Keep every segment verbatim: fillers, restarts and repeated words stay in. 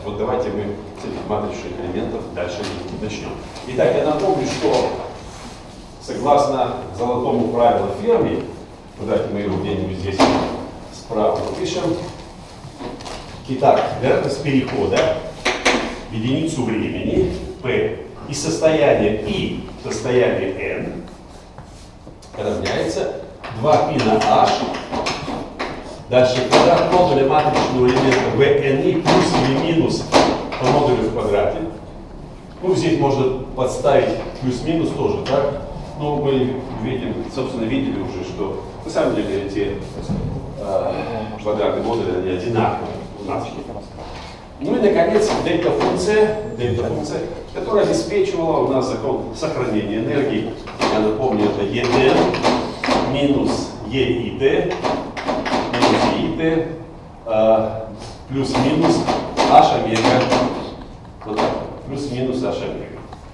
Вот давайте мы с этих матричных элементов дальше начнем. Итак, я напомню, что согласно золотому правилу Ферми, давайте мы его где-нибудь здесь справа напишем. Итак, вероятность перехода в единицу времени P из состояния I в состояние N равняется два π на h. Дальше квадрат модуля матричного элемента Vni плюс или минус по модулю в квадрате. Ну, здесь можно подставить плюс-минус тоже, так? Ну, мы видим, собственно, видели уже, что на самом деле эти э, квадратные модули, они одинаковые у нас. Ну и, наконец, дельта-функция, дельта-функция, которая обеспечивала у нас закон сохранения энергии. Я напомню, это En минус Eit, минус Eit, э, плюс-минус h омега, вот так, плюс-минус h омега.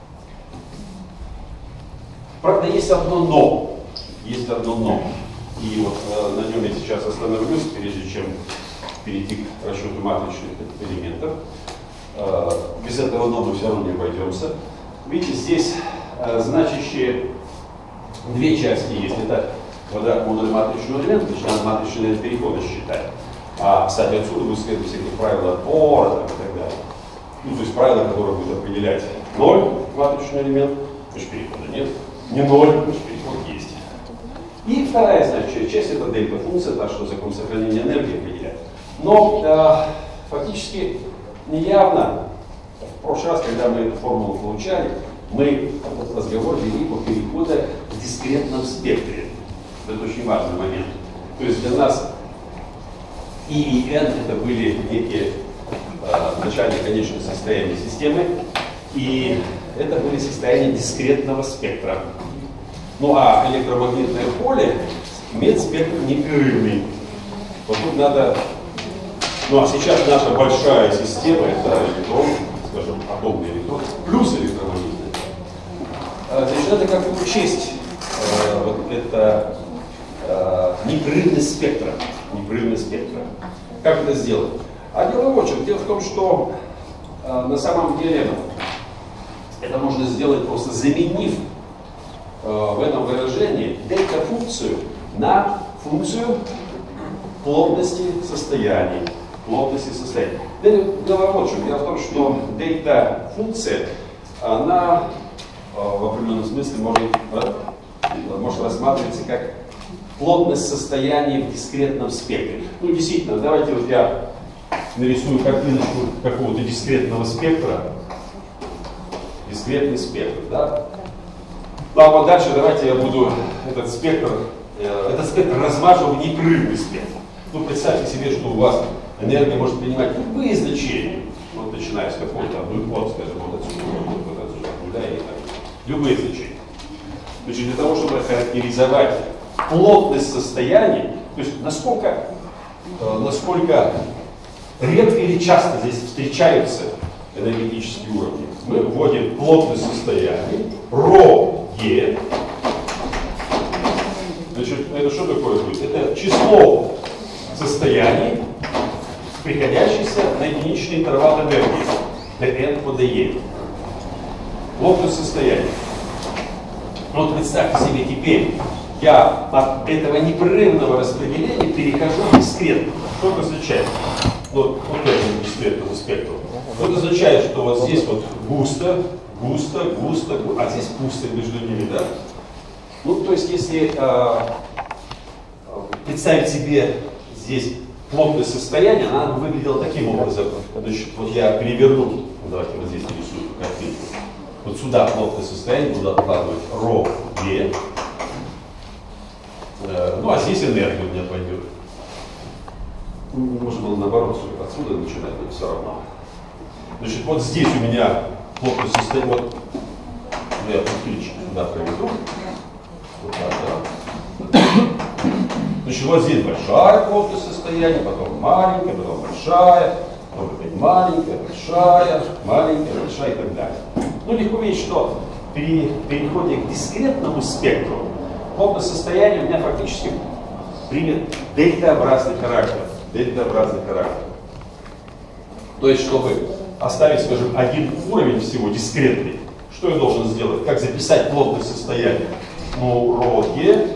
Правда, есть одно но. Есть одно но. И вот э, на нем я сейчас остановлюсь, прежде чем перейти к расчету матричных элементов. Э, без этого но мы все равно не обойдемся. Видите, здесь э, значащие две части есть. Это квадрат модуля матричного элемента, значит, надо матричный элемент перехода считать. А, кстати, отсюда будет следовать всякие правила отбора там, и так далее. Ну, то есть правила, которые будут определять ноль матричный элемент, значит, перехода нет. Не ноль, значит, переход есть. И вторая значащая часть — это дельта-функция, та, что закон сохранения энергии определяет. Но э, фактически неявно, в прошлый раз, когда мы эту формулу получали, мы этот разговор вели по переходу в дискретном спектре. Это очень важный момент. То есть для нас I и N это были некие э, начальные и конечные состояния системы, и это были состояния дискретного спектра. Ну а электромагнитное поле имеет спектр непрерывный. Вот тут надо... Ну а сейчас наша большая система — это электрон, скажем, атомный электрон, плюс электромагнитный. Значит, надо как-то учесть э, вот это э, непрерывность спектра. Непрерывность спектра. Как это сделать? А дело вот в чем. Дело в том, что э, на самом деле это можно сделать, просто заменив э, в этом выражении дельта-функцию на функцию плотности состояний. Плотности состояний. Дело вот в чем. Дело в том, что дельта-функция, она э, в определенном смысле может, э, может рассматриваться как плотность состояний в дискретном спектре. Ну, действительно, давайте вот я нарисую картиночку какого-то дискретного спектра. Дискретный спектр, да? Ну а вот дальше давайте я буду этот спектр, э, этот спектр размажу в непрерывный спектр. Ну, представьте себе, что у вас энергия может принимать любые значения, вот начиная с какой-то одной, вот, скажем, вот отсюда, вот, вот отсюда, да, и так. Любые значения. Значит, для того, чтобы характеризовать плотность состояний, то есть насколько, э, насколько редко или часто здесь встречаются энергетические уровни, мы вводим плотность состояний ρe. Значит, это что такое будет? Это число состояний, приходящихся на единичный интервал энергии, dn по de. Плотность состояний. Вот представьте себе теперь, я от этого непрерывного распределения перехожу в дискретное. Что это означает? Вот, вот этому дискретному спектру. Это означает, что вот здесь вот густо, густо, густо, густо, а здесь пусто между ними, да? Ну, то есть, если э, представить себе здесь плотность состояния, она выглядела таким образом. Значит, вот я переверну, давайте вот здесь нарисую картинку. Вот сюда плотность состояния буду откладывать ρe. Э, ну, а здесь энергия у меня пойдет. Можно было наоборот отсюда начинать, но все равно. Значит, вот здесь у меня плотность состояния. Вот я ключик сюда проведу. Вот так, да. Значит, вот здесь большая плотность состояния, потом маленькая, потом большая, потом опять маленькая, большая, маленькая, большая и так далее. Ну, легко видеть, что при переходе к дискретному спектру плотность состояния у меня фактически примет дельтаобразный характер. Дельтаобразный характер. То есть, чтобы оставить, скажем, один уровень всего дискретный, что я должен сделать? Как записать плотность состояния? Ну, ρ Е.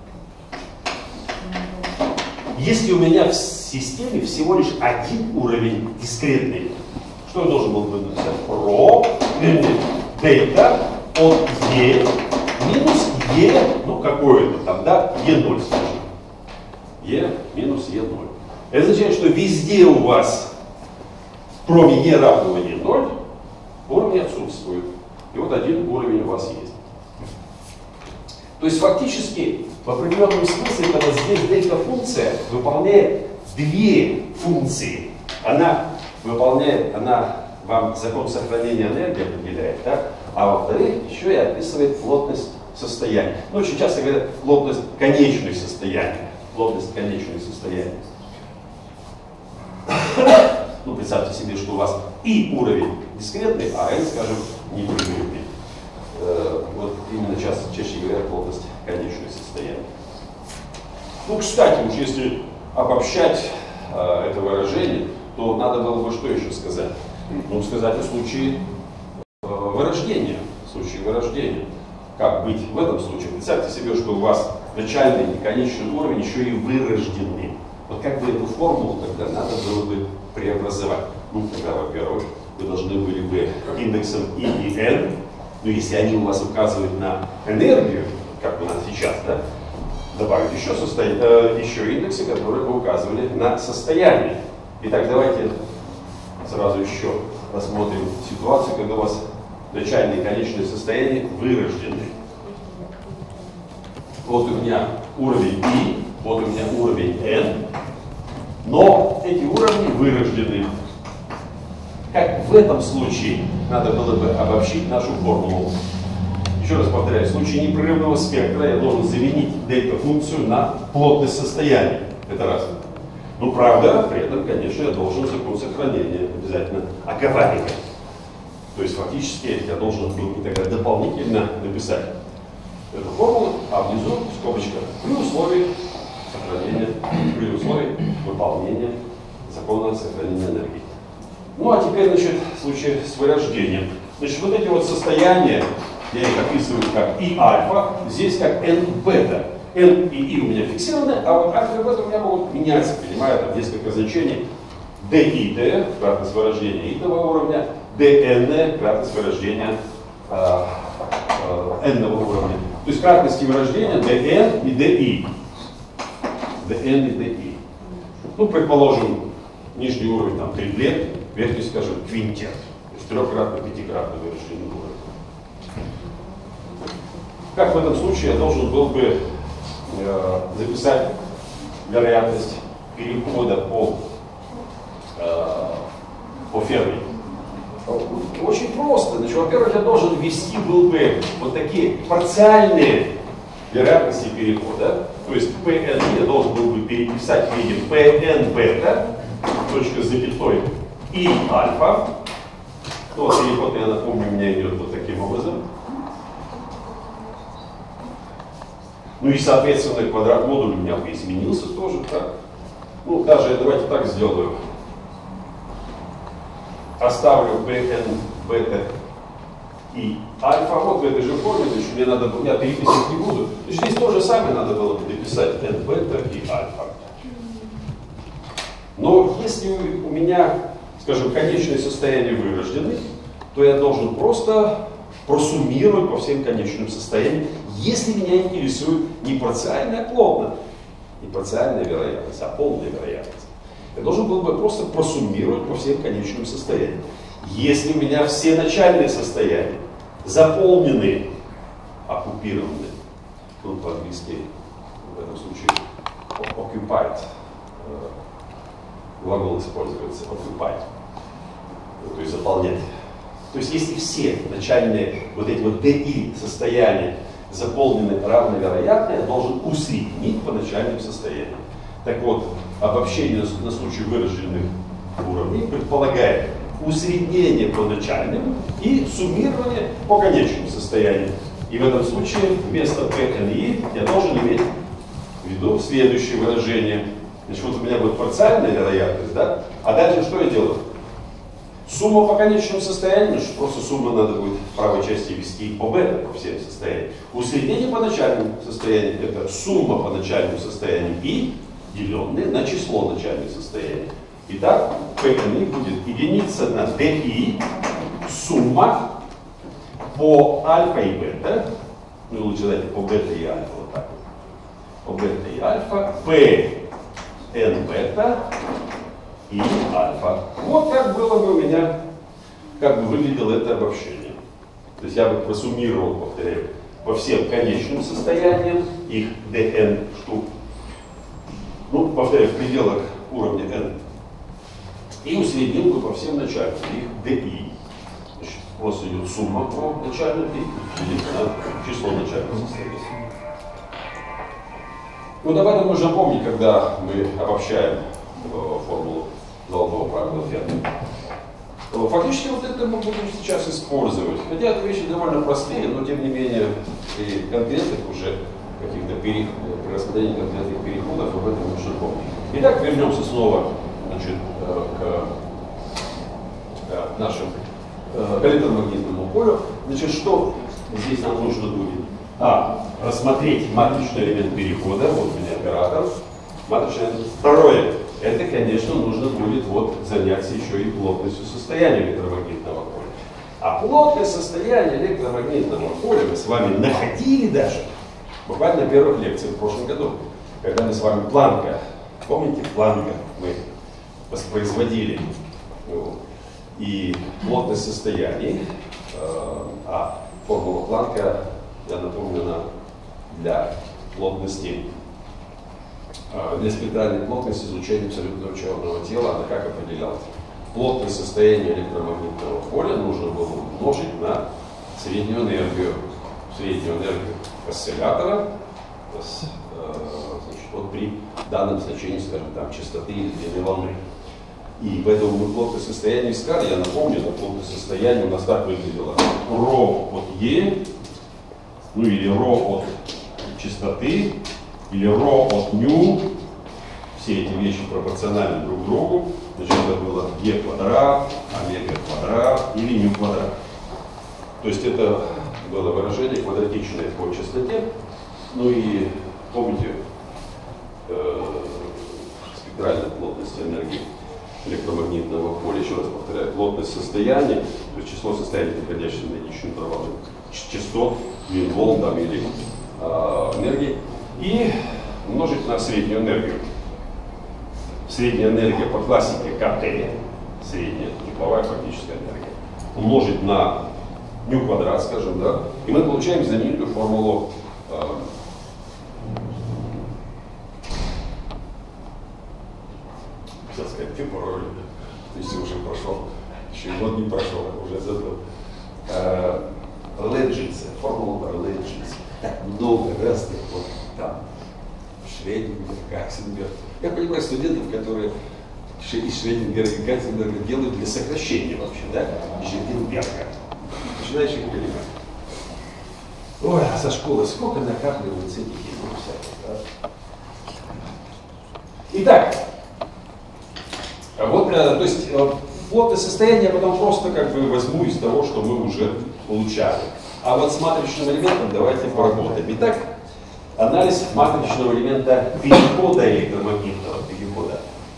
Если у меня в системе всего лишь один уровень дискретный, что я должен был бы написать? Ро, дельта от Е минус Е, ну какое-то там, да, Е ноль, скажем. Е минус Е ноль. Это означает, что везде у вас, кроме Е равного Е ноль, уровни отсутствуют. И вот один уровень у вас есть. То есть фактически, в определенном смысле, когда здесь дельта-функция выполняет две функции. Она выполняет, она вам закон сохранения энергии определяет, да? А во-вторых, еще и описывает плотность состояния. Ну, очень часто говорят плотность конечных состояний. Плотность конечных состояний. Ну, представьте себе, что у вас и уровень дискретный, а n, скажем, непрерывный. Э, вот именно часто, чаще говорят плотность конечных состояний. Ну, кстати, уж если обобщать э, это выражение, то надо было бы что еще сказать? Ну, сказать о случае э, вырождения. В случае вырождения. Как быть в этом случае? Представьте себе, что у вас начальный и конечный уровень еще и вырождены. Вот как бы эту формулу тогда надо было бы преобразовать? Ну, тогда, во-первых, вы должны были бы индексом I и N, ну, если они у вас указывают на энергию, как у нас сейчас, да, добавить еще, состо... э, еще индексы, которые бы указывали на состояние. Итак, давайте сразу еще рассмотрим ситуацию, когда у вас начальное и конечное состояние вырождены. Вот у меня уровень I, вот у меня уровень N, но эти уровни вырождены. Как в этом случае надо было бы обобщить нашу формулу? Еще раз повторяю, в случае непрерывного спектра я должен заменить дельта-функцию на плотность состояния. Это раз. Ну, правда, при этом, конечно, я должен закон сохранения обязательно оговаривать. То есть, фактически, я должен был тогда дополнительно написать эту формулу, а внизу скобочка при условии сохранения, при условии выполнения закона сохранения энергии. Ну, а теперь, значит, в случае с вырождением. Значит, вот эти вот состояния, я их описываю как И альфа, здесь как N бета. N и И у меня фиксированы, а вот альфа и бета у меня могут меняться, понимаю, там несколько значений. ди, кратность вырождения итого уровня, dn, кратность вырождения э, э, n-ного уровня. То есть кратности вырождения dn и di. dn и di. Ну, предположим, нижний уровень там триплет, верхний, скажем, квинтет. То есть трехкратно, пятикратно вырожденный уровень. Как в этом случае я должен был бы э, записать вероятность перехода по, э, по ферме? Очень просто. Значит, во-первых, я должен ввести был бы вот такие парциальные вероятности перехода. То есть Pn я должен был бы переписать в виде Pn бета, точка с запятой, и альфа. Ну, переход, я напомню, у меня идет вот таким образом. Ну и, соответственно, квадрат модуля у меня бы изменился тоже, так? Ну, даже давайте так сделаю. Оставлю Bn, бета и альфа. Вот в этой же форме, значит, мне надо, я переписывать не буду. Значит, здесь то же самое надо было бы дописать n, бета и альфа. Но если у меня, скажем, конечные состояния вырождены, то я должен просто просуммировать по всем конечным состояниям, если меня интересует не парциальная плотность, не парциальная вероятность, а полная вероятность. Я должен был бы просто просуммировать по всем конечным состояниям. Если у меня все начальные состояния заполнены, оккупированы, ну, по-английски в этом случае occupied, глагол используется occupied, то есть заполнять. То есть если все начальные вот эти вот ди состояния заполнены равновероятно, я должен усреднить по начальным состояниям. Так вот, обобщение на случай вырожденных уровней предполагает усреднение по начальным и суммирование по конечным состояниям. И в этом случае вместо Pn я должен иметь в виду следующее выражение. Значит, вот у меня будет парциальная вероятность, да? А дальше что я делаю? Сумма по конечному состоянию, что просто сумма надо будет в правой части ввести по бета, по всем состояниям. Усреднение по начальному состоянию — это сумма по начальному состоянию и деленное на число начальных состояний. Итак, Pn будет единица на ди, сумма по альфа и бета, ну лучше дать по бета и альфа, вот так вот, по бета и альфа, Pn бета и альфа. Вот так было бы у меня, как бы выглядело это обобщение. То есть я бы просуммировал, повторяю, по всем конечным состояниям, их dn штук, ну, повторяю, в пределах уровня n, и усреднил бы по всем начальным, их ди. Значит, просто идет сумма по начальным и делить на число начальных состояний. Ну, об этом нужно помнить, когда мы обобщаем э, формулу золотого правила Ферми. Фактически вот это мы будем сейчас использовать. Хотя это вещи довольно простые, но тем не менее при конкретных уже каких-то перех... при распределении конкретных переходов об этом нужно помнить. Итак, вернемся снова, значит, к, к нашему к электромагнитному полю. Значит, что здесь нам нужно будет? А, рассмотреть матричный элемент перехода. Вот у меня оператор. Матричный элемент. Второе. Это, конечно, нужно будет вот заняться еще и плотностью состояния электромагнитного поля. А плотное состояние электромагнитного поля мы с вами находили даже буквально на первых лекциях в прошлом году, когда мы с вами Планка, помните, Планка мы воспроизводили. И плотность состояний, а формула Планка, я напомню, она для плотности, для спектральной плотности излучения абсолютного черного тела, она как определялась? Плотность состояния электромагнитного поля нужно было умножить на среднюю энергию, среднюю энергию осциллятора, значит, вот при данном значении, скажем, там, частоты или длины волны. И поэтому мы плотность состояния искали. Я напомню, что плотность состояния у нас так выглядело: ρ от Е, ну или ρ от частоты, или ρ от ню. Все эти вещи пропорциональны друг другу. Значит, это было Е квадрат, омега квадрат или ню квадрат. То есть это было выражение квадратичное по частоте. Ну и помните, э, спектральная плотность энергии электромагнитного поля, еще раз повторяю, плотность состояния, то есть число состояний, находящихся на единичном интервале частот, длин волн там, или э, энергии, и умножить на среднюю энергию. Средняя энергия по классике КТ, средняя тепловая фактическая энергия, умножить на ню квадрат, скажем, да, и мы получаем знаменитую формулу э, хотел сказать, ты пароль, если уже прошел, еще год не прошел, уже забыл. Лейбница, формула про Лейбница. Так много разных, вот там, Шрёдингер, Катценберг. Я понимаю студентов, которые из Шрёдингера и Катценберга делают для сокращения вообще, да, Шрёдингера. Начинаешь их понимать. Ой, со школы сколько накапливается этих языков всяких, да? Итак, вот, то есть плотное состояние я потом просто как бы возьму из того, что мы уже получали. А вот с матричным элементом давайте поработаем. Итак, анализ матричного элемента перехода электромагнитного перехода.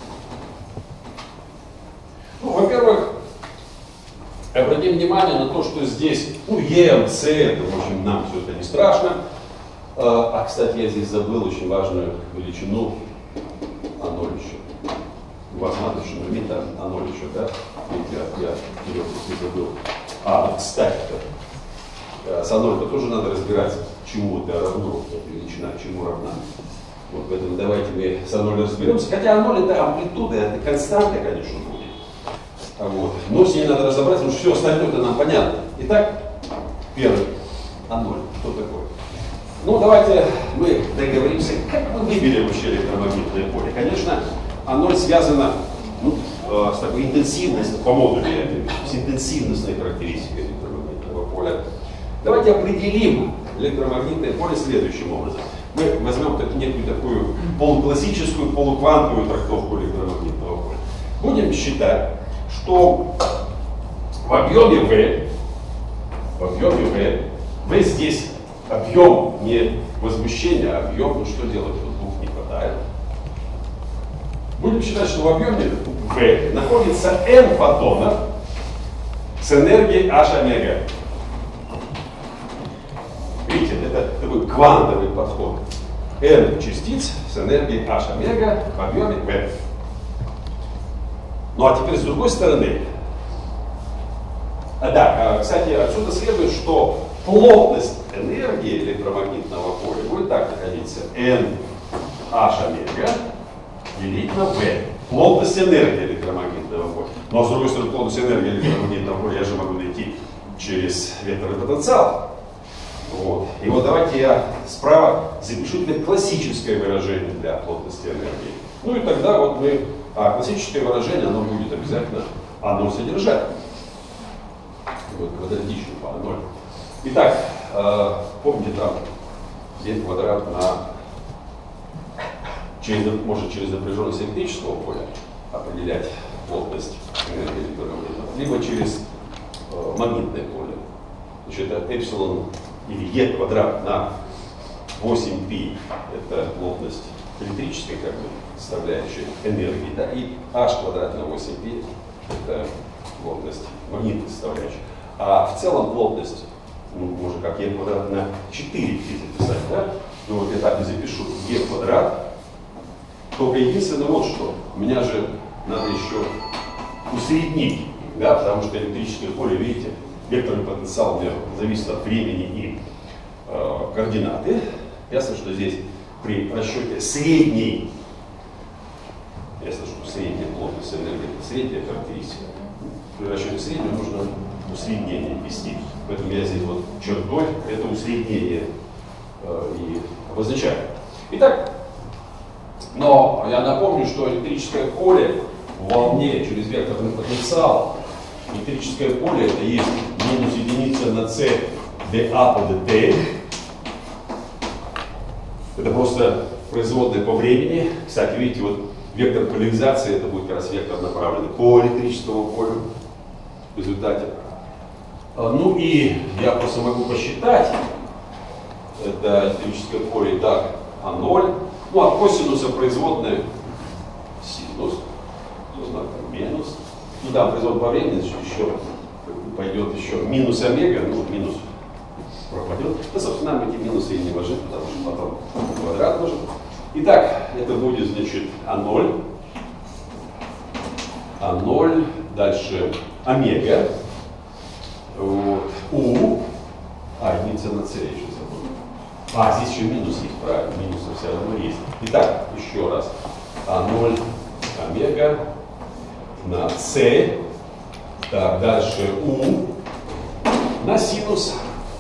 Ну, во-первых, обратим внимание на то, что здесь, ну, Е, М, С, это, в общем, нам все это не страшно. А, кстати, я здесь забыл очень важную величину А ноль еще. У вас матричный элемент А ноль еще, да? Я, я вперед не забыл. А, кстати, с А ноль тоже надо разбирать, чему это равно, эта величина, чему равна. Вот поэтому давайте мы с А ноль разберемся. Хотя А ноль это амплитуда, это константа, конечно, будет. Вот. Но с ней надо разобраться, потому что все остальное это нам понятно. Итак, первый А ноль. Кто такой? Ну, давайте мы договоримся, как мы выберем вообще электромагнитное поле. Конечно, А ноль связано, ну, с такой интенсивностью, по модулю, с интенсивностной характеристикой электромагнитного поля. Давайте определим электромагнитное поле следующим образом. Мы возьмем так, некую такую полуклассическую, полуквантовую трактовку электромагнитного поля. Будем считать, что в объеме V, в объеме V, V здесь объем не возмущение, а объем, ну что делать, вот двух не хватает. Будем считать, что в объеме V находится n фотонов с энергией h омега. Видите, это такой квантовый подход. N частиц с энергией h омега в объеме V. Ну а теперь с другой стороны. А, да, кстати, отсюда следует, что плотность энергии электромагнитного поля будет так находиться: N h омега делить на V. Плотность энергии электромагнитного поля. Но с другой стороны, плотность энергии электромагнитного поля я же могу найти через векторный потенциал. Вот. И вот давайте я справа запишу теперь классическое выражение для плотности энергии. Ну и тогда вот мы... А классическое выражение, оно будет обязательно оно содержать. Вот квадратично по ноль. Итак, э, помните там n квадрат на... Через, может через напряженность электрического поля определять плотность энергии электромагнитного, либо через э, магнитное поле. Значит, это эпсилон или e квадрат на восемь пи, это плотность электрической как бы составляющей энергии, да, и h квадрат на восемь пи это плотность магнитной составляющей. А в целом плотность, ну, можно как e квадрат на четыре пи записать, да? Ну вот я так и запишу e квадрат. Только единственное вот что, у меня же надо еще усреднить, да, потому что электрическое поле, видите, векторный потенциал зависит от времени и э, координаты. Ясно, что здесь при расчете средней, ясно, что средняя плотность энергии, средняя характеристика, при расчете среднего нужно усреднение ввести. Поэтому я здесь вот чертой это усреднение э, и обозначаю. Итак, но я напомню, что электрическое поле в волне через векторный потенциал, электрическое поле это есть минус единица на c dA по dt. Это просто производная по времени. Кстати, видите, вот вектор поляризации это будет как раз вектор направленный по электрическому полю в результате. Ну и я просто могу посчитать, это электрическое поле, так, а ноль. Ну, от косинуса производная синус, ну, знак там минус. Ну да, производная по времени, значит, еще пойдет еще минус омега, ну, минус пропадет. Да, собственно, нам эти минусы и не важны, потому что потом квадрат нужен. Итак, это будет, значит, а ноль. а ноль, дальше омега. Вот, У. А, единица на С, я еще забыл. А, здесь еще минус есть, правильно, минусы все равно есть. Итак, еще раз. а ноль омега на С. Так, дальше У на синус.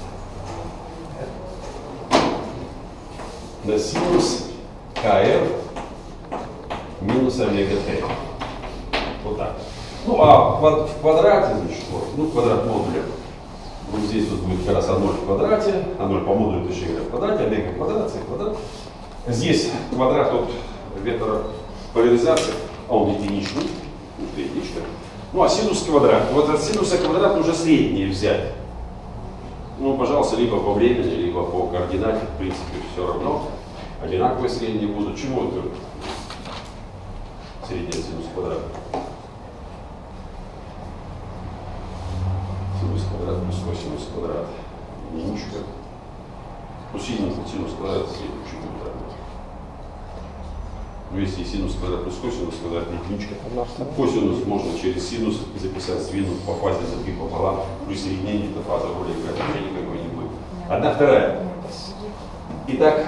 На синус КР минус омега Т. Вот так. Ну, а в квадрате, значит, вот, ну, квадрат модуля. Вот здесь вот будет как раз а ноль в квадрате, а ноль по модулю, точнее говоря, в квадрате, омега в квадрате, квадрат. Здесь квадрат от вектора поляризации, а он единичный, вот единичка. Ну, а синус квадрат. Вот от синуса квадрат нужно среднее взять. Ну, пожалуйста, либо по времени, либо по координате, в принципе, все равно. Одинаковые средние будут. Чему это? Средняя синус квадрата. Синус квадрат плюс косинус квадрат. Единичка. Ну, синус, синус квадрат средний. Чему это? Ну, если синус квадрат плюс косинус квадрат единичка. Косинус можно через синус записать, сдвинуть по фазе за три пополам. При соединении эта фаза более играть никакой не будет. Одна вторая. Итак,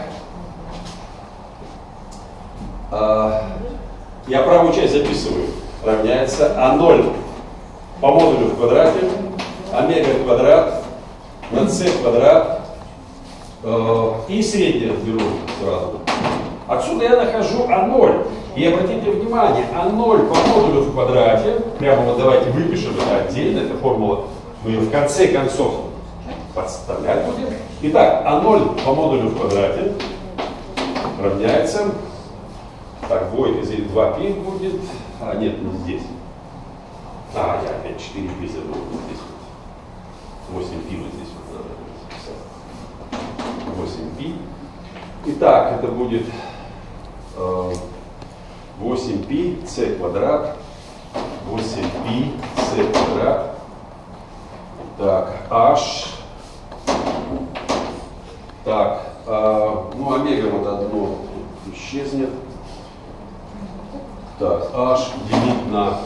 э, я правую часть записываю. Равняется а ноль по модулю в квадрате, омега квадрат на c квадрат э, и среднее беру сразу. Отсюда я нахожу а ноль. И обратите внимание, а ноль по модулю в квадрате, прямо вот давайте выпишем это отдельно, эта формула, мы ее в конце концов подставлять будем. Итак, а ноль по модулю в квадрате равняется, так, двойка здесь два пи будет, а нет, не здесь. А, я опять четыре пи забыл. Здесь вот восемь пи вот здесь вот надо восемь пи. Итак, это будет э, восемь пи c квадрат. восемь пи c квадрат. Так, h. Так, э, ну омега вот одно исчезнет. Так, h делить на,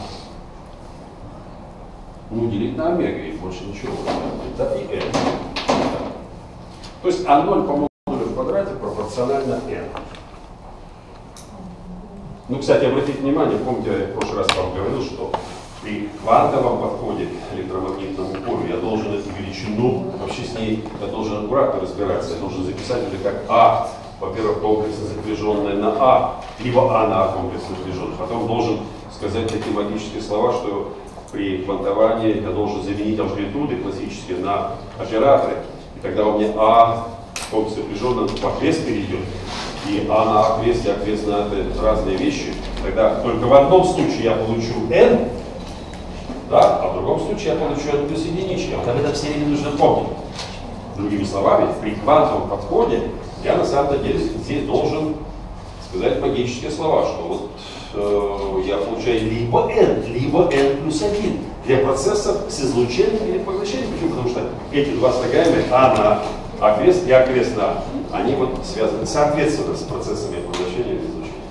ну, делить на омега, и больше ничего. Да, и n. То есть а ноль по модулю в квадрате пропорционально n. Ну, кстати, обратите внимание, помните, я в прошлый раз вам говорил, что при квантовом подходе к электромагнитному полю я должен эту величину, вообще с ней я должен аккуратно разбираться, я должен записать это как а, во-первых, комплексно запряженное на а, либо а на а комплексно запряженное. Потом должен сказать такие магические слова, что при квантовании я должен заменить амплитуды классические на операторы. И тогда у меня а комплексно запряженное в окрест перейдет. И а на окрест и окрест на это разные вещи. Тогда только в одном случае я получу n, да, а в другом случае я получу n плюс единички. Вот об этом все время нужно помнить. Другими словами, при квантовом подходе я на самом деле здесь должен сказать магические слова, что вот э, я получаю либо n, либо n плюс один для процессов с излучением или поглощением. Почему? Потому что эти два слагаемые а на окрест и окрест на а, они вот связаны соответственно с процессами поглощения или излучения.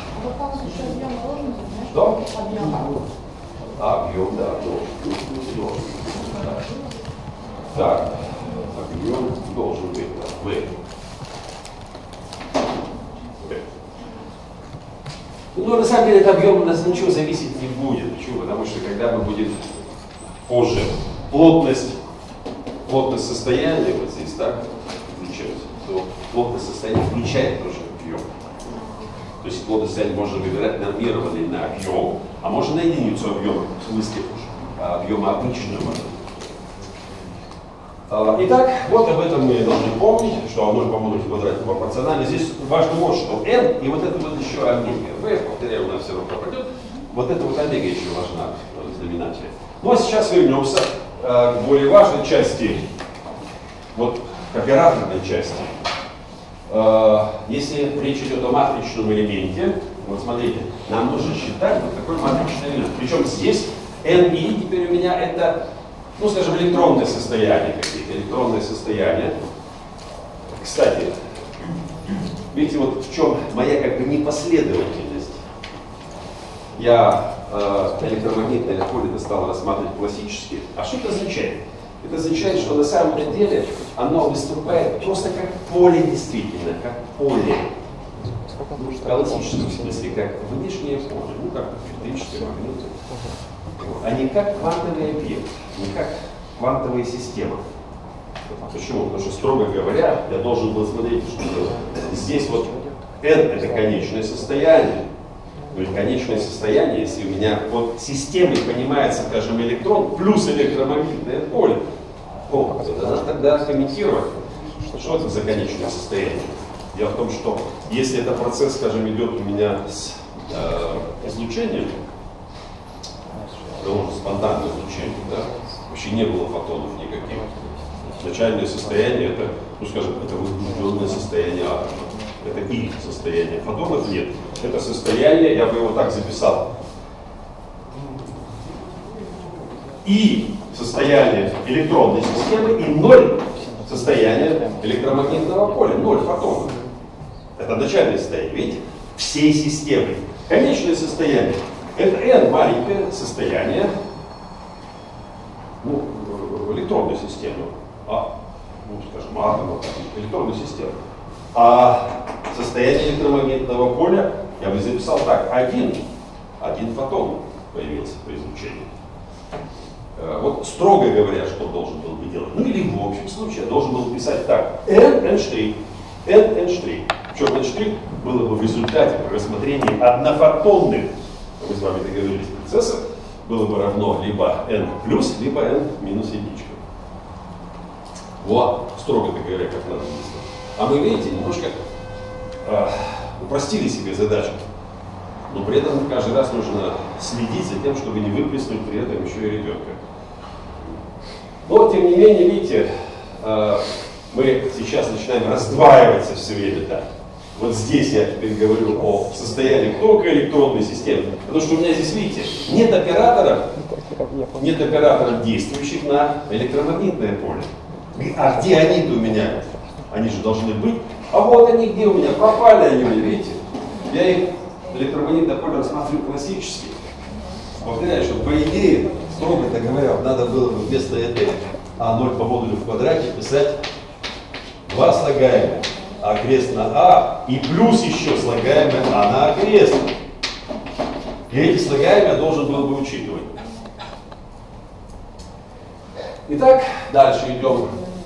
Что? А, объем, да, должен. Так, объем должен быть, да, v. Ну, на самом деле, от объема у нас ничего зависеть не будет. Почему? Потому что когда мы будем позже плотность, плотность состояния, вот здесь так, включается, то плотность состояния включает тоже объем. То есть плотность состояния можно выбирать нормированный на объем, а можно на единицу объема, в смысле объема обычного. Итак, вот об этом мы должны помнить, что а ноль по модулю в квадрате пропорционально. Здесь важно вот что n и вот это вот еще омега. v, повторяю, у нас все равно пропадет. Вот это вот омега еще важна в знаменателе. Ну а сейчас вернемся э, к более важной части, вот к операторной части. Э, если речь идет о матричном элементе, вот смотрите, нам нужно считать вот такой матричный элемент. Причем здесь n и теперь у меня это, ну, скажем, электронные состояния какие-то, электронные состояния. Кстати, видите, вот в чем моя как бы непоследовательность. Я э, электромагнитное поле стал рассматривать классически. А что это означает? Это означает, что на самом деле оно выступает просто как поле действительно, как поле. Ну, в классическом смысле, как внешнее поле, ну, как электрическое, магнитное. А не как квантовый объект, не как квантовая система. Почему? Потому что, строго говоря, я должен был смотреть, что здесь вот n это конечное состояние. Ну и конечное состояние, если у меня под системой понимается, скажем, электрон плюс электромагнитное поле, о, то надо тогда комментировать, что это за конечное состояние. Дело в том, что если этот процесс, скажем, идет у меня с э, излучением, потому что спонтанное излучение, да, вообще не было фотонов никаких. Начальное состояние это, ну скажем, это возбужденное состояние атома. Это их состояние. Фотонов нет. Это состояние, я бы его так записал. И состояние электронной системы, и ноль состояние электромагнитного поля. Ноль фотонов. Это начальное состояние. Видите? Всей системы. Конечное состояние. Это n маленькое состояние, ну, электронной системы, а, ну, скажем, атома, электронной системы. А состояние электромагнитного поля я бы записал так: один, один фотон появился при излучении. Вот строго говоря, что должен был бы делать. Ну или в общем случае я должен был писать так: n, n', n, n'. Причем n' было бы в результате при рассмотрении однофотонных, мы с вами договорились, процессов, было бы равно либо n плюс, либо n минус единичка. Вот, строго говоря, как надо написать. А мы, видите, немножко э, упростили себе задачу. Но при этом каждый раз нужно следить за тем, чтобы не выплеснуть при этом еще и ребенка. Но, тем не менее, видите, мы сейчас начинаем раздваиваться все время так. Вот здесь я теперь говорю о состоянии только электронной системы. Потому что у меня здесь, видите, нет операторов, нет операторов, действующих на электромагнитное поле. А где они-то у меня? Они же должны быть. А вот они где у меня? Пропали они у меня, видите? Я их электромагнитное поле рассматриваю классически. Повторяю, что по идее, строго-то говоря, надо было бы вместо этой А ноль по модулю в квадрате писать два слагаемых. А крест на А и плюс еще слагаемое А на А крест. И эти слагаемые я должен был бы учитывать. Итак, дальше идем.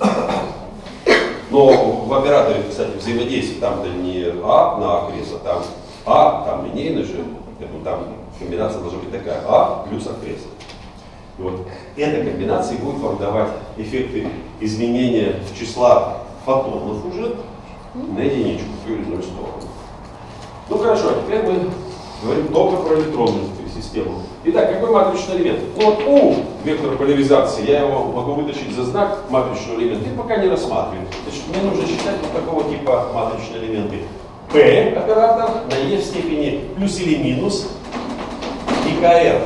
Но в операторе, кстати, взаимодействие там-то не А на А крест, а там А, там линейно же, поэтому там комбинация должна быть такая, А плюс А крест. И вот эта комбинация будет вам давать эффекты изменения числа фотонов уже на единичку в ту или иную сторону. Ну хорошо, а теперь мы говорим только про электронную систему. Итак, какой матричный элемент? Ну вот У вектора поляризации, я его могу вытащить за знак матричного элемента и пока не рассматриваю. Значит, мне нужно считать вот такого типа матричные элементы. P оператор на E в степени плюс или минус и КР.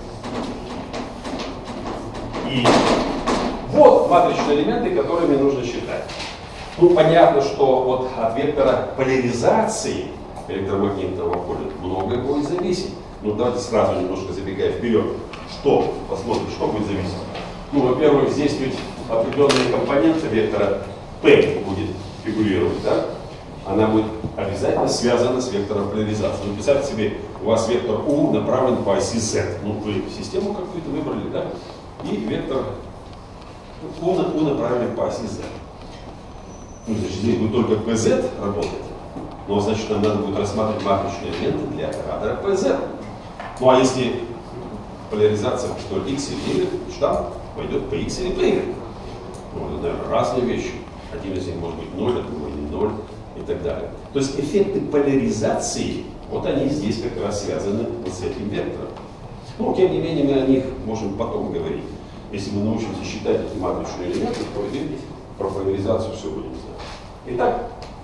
И вот матричные элементы, которые мне нужно считать. Ну, понятно, что вот от вектора поляризации электромагнитного поля многое будет зависеть. Ну, давайте сразу немножко забегая вперед. Что? Посмотрим, что будет зависеть. Ну, во-первых, здесь ведь определенные компоненты вектора P будет фигурировать, да? Она будет обязательно связана с вектором поляризации. Ну, представьте себе, у вас вектор U направлен по оси Z. Ну, вы систему какую-то выбрали, да? И вектор U, U направлен по оси Z. Ну, значит, здесь будет только пэ зет работать, но, значит, нам надо будет рассматривать матричные элементы для оператора пэ зет. Ну, а если поляризация, что X или Y, значит, там пойдет пэ икс или пэ игрек. Ну, это, наверное, разные вещи. Один из них может быть ноль, а другой не ноль и так далее. То есть эффекты поляризации, вот они здесь как раз связаны вот с этим вектором. Но, тем не менее, мы о них можем потом говорить. Если мы научимся считать эти матричные элементы, то и про поляризацию все будем знать. Итак,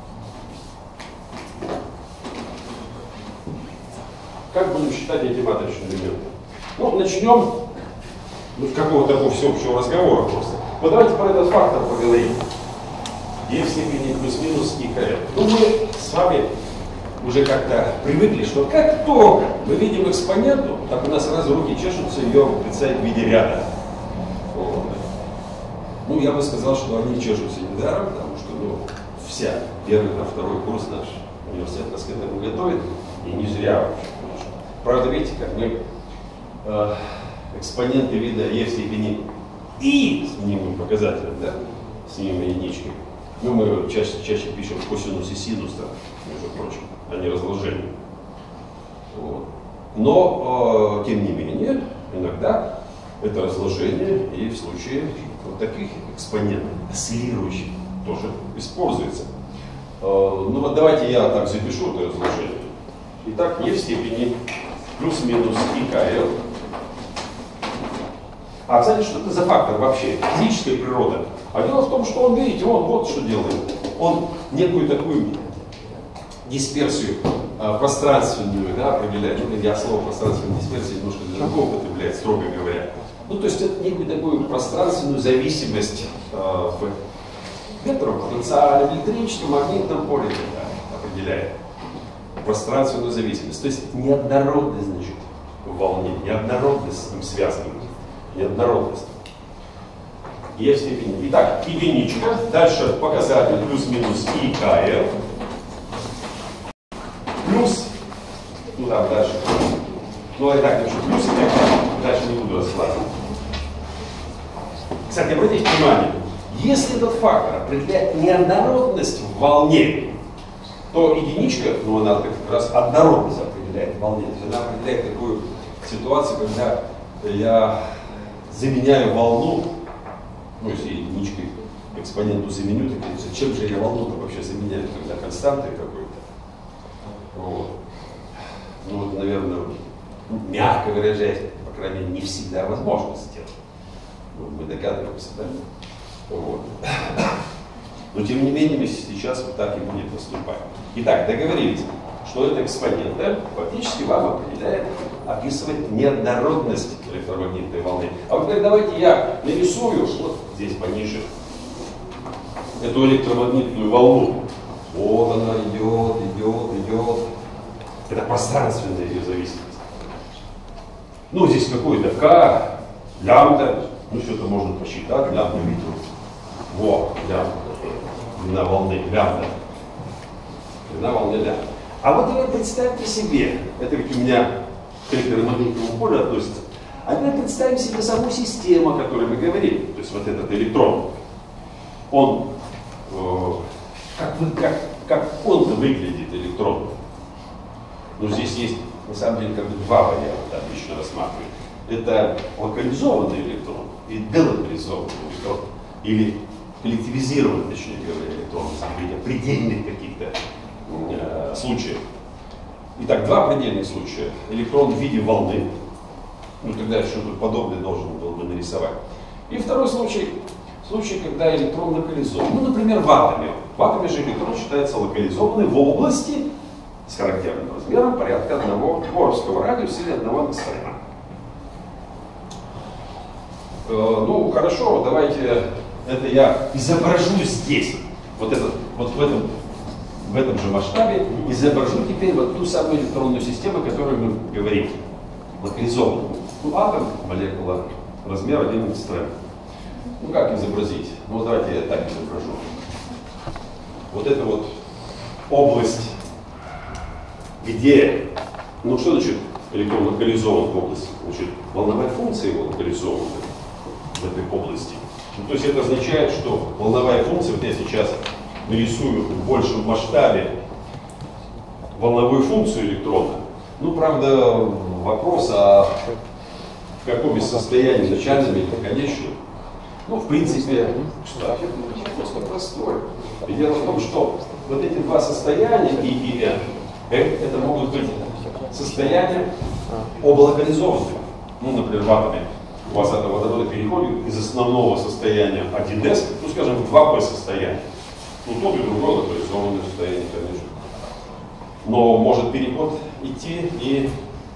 как будем считать эти матричные элементы? Ну, начнем ну, с какого-то такого всеобщего разговора просто. Вот давайте про этот фактор поговорим. E в степени плюс-минус и КР. Ну, мы с вами уже как-то привыкли, что как только мы видим экспоненту, так у нас сразу руки чешутся ее представить в виде ряда. Вот. Ну, я бы сказал, что они чешутся недаром, потому что ну, вся первый, а второй курс наш университет нас к этому готовит, и не зря вообще. Правда, видите, как мы э, экспоненты вида e в степени и с мнимым показателем, да, с мнимой единичкой. Ну, мы чаще, чаще пишем косинус и синус, да, между прочим, а не разложение. Вот. Но, э, тем не менее, иногда это разложение и в случае вот таких экспонентов, осциллирующих, тоже используется. Э, ну вот давайте я так запишу это разложение. Итак, e в степени плюс-минус и КР. А, кстати, что это за фактор вообще? Физическая природа. А дело в том, что он, видите, он вот что делает. Он некую такую дисперсию а, пространственную да, определяет. Ну, я слово пространственная дисперсия немножко для другого употребляю, строго говоря. Ну, то есть это некую такую пространственную зависимость а, в ветровом потенциале, электрическом, магнитном поле да, определяет. Пространственную зависимость. То есть неоднородность, значит, в волне, неоднородность с ним связана. Неоднородность. E в степени. Итак, единичка. Дальше показатель плюс-минус и КР. Плюс. Ну там дальше. Ну а и так напишу плюс и так далее. Дальше не буду раскладывать. Кстати, обратите внимание. Если этот фактор определяет неоднородность в волне, то единичка, ну она как раз однородность определяет в волне. То есть она определяет такую ситуацию, когда я заменяю волну, ну если единичкой экспоненту заменю, так зачем же я волну-то вообще заменяю, когда константы какой-то. Вот. ну вот, наверное, мягко выражаясь, по крайней мере, не всегда возможно сделать. Ну, мы догадываемся, да? Вот. Но тем не менее, мы сейчас вот так и будем поступать. Итак, договорились, что это экспонент, да, фактически вам определяет, описывает неоднородность электромагнитной волны. А вот теперь давайте я нарисую, вот здесь пониже, эту электромагнитную волну. Вот она идет, идет, идет. Это пространственная ее зависимость. Ну, здесь какой-то К, лямбда, ну, что-то можно посчитать, лямбда видео. Вот, лямбда. Длина волны, лямбда. Длина волны, лямбда. А вот вы представьте себе, это ведь у меня к электромагнитному полю относится, а теперь представим себе саму систему, о которой мы говорили. То есть вот этот электрон, он, э, как, вы, как, как он выглядит, электрон. Ну, здесь есть, на самом деле, как бы два варианта отлично рассматривать. Это локализованный электрон и делокализованный электрон. Или коллективизированный, точнее говоря, электрон, в предельных каких-то э, случаев. Итак, два предельных случая. Электрон в виде волны. Ну, тогда я что-то подобное должен был бы нарисовать. И второй случай, случай, когда электрон локализован. Ну, например, в атоме. В атоме же электрон считается локализованным в области с характерным размером порядка одного боровского радиуса или одного ангстрема. Э, ну, хорошо, давайте это я изображу здесь. Вот, этот, вот в, этом, в этом же масштабе изображу теперь вот ту самую электронную систему, о которой мы говорим. Локализованную. Ну, атом, молекула, размер один ангстрем. Ну, как изобразить? Ну, давайте я так изображу. Вот это вот область, где, ну что значит электрон локализован в области? Значит, волновая функция его локализована в этой области. Ну, то есть это означает, что волновая функция, вот я сейчас нарисую в большем масштабе волновую функцию электрона. Ну, правда, вопрос, а в каком из состояний, начальном или конечном? Ну, в принципе, что просто простой. И дело в том, что вот эти два состояния, И и N, это могут быть состояния облокализованные. Ну, например, в атоме у вас это водорода переходит из основного состояния один эс, ну, скажем, в два пэ состояние. Ну, то и другое локализованное состояние, конечно. Но может переход идти и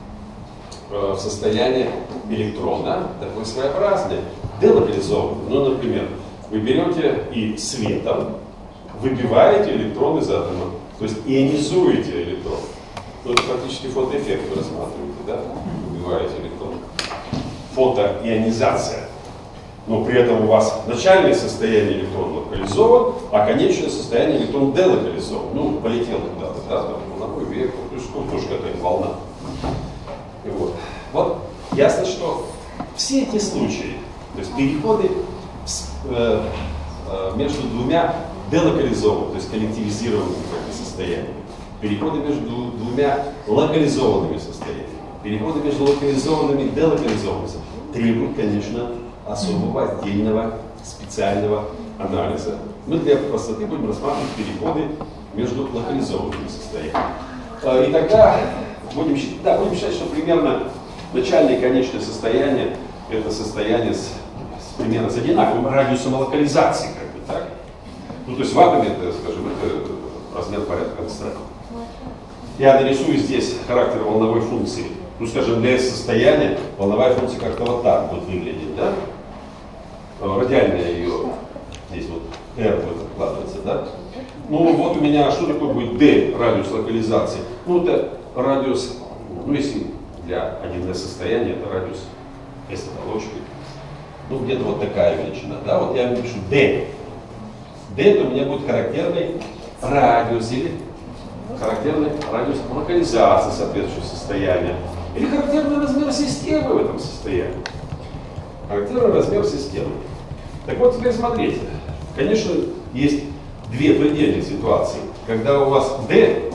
э, в состояние электрона, такой своеобразный, делокализованный. Ну, например, вы берете и светом выбиваете электрон из атома. То есть ионизуете электрон. Ну, это фактически фотоэффект вы рассматриваете, да? Убиваете электрон. Фотоионизация. Но при этом у вас начальное состояние электрона локализован, а конечное состояние электрон делокализован. Ну, полетел куда-то, да, там, волновой век, то есть тут тоже какая-то волна. И вот. Вот ясно, что все эти случаи, то есть переходы э, э, между двумя делокализованными, то есть коллективизированными состояниями, переходы между двумя локализованными состояниями, переходы между локализованными и делокализованными требуют, конечно, особого отдельного специального анализа. Мы для простоты будем рассматривать переходы между локализованными состояниями. И тогда будем считать, да, будем считать, что примерно начальное и конечное состояние это состояние с, с примерно с одинаковым радиусом локализации, как бы так. Ну, то есть в атоме, это, скажем, это размер порядка ангстрема. Я нарисую здесь характер волновой функции. Ну, скажем, для S-состояния волновая функция как-то вот так будет выглядеть, да? Радиальная ее, здесь вот R будет откладываться, да? Ну, вот у меня, что такое будет D, радиус локализации? Ну, это радиус, ну, если для один эс состояния, это радиус S-оболочки. Ну, где-то вот такая величина, да? Вот я напишу D. D это у меня будет характерный радиус или характерный радиус локализации соответствующего состояния. Или характерный размер системы в этом состоянии. Характерный размер системы. Так вот, теперь смотрите. Конечно, есть две предельные ситуации. Когда у вас D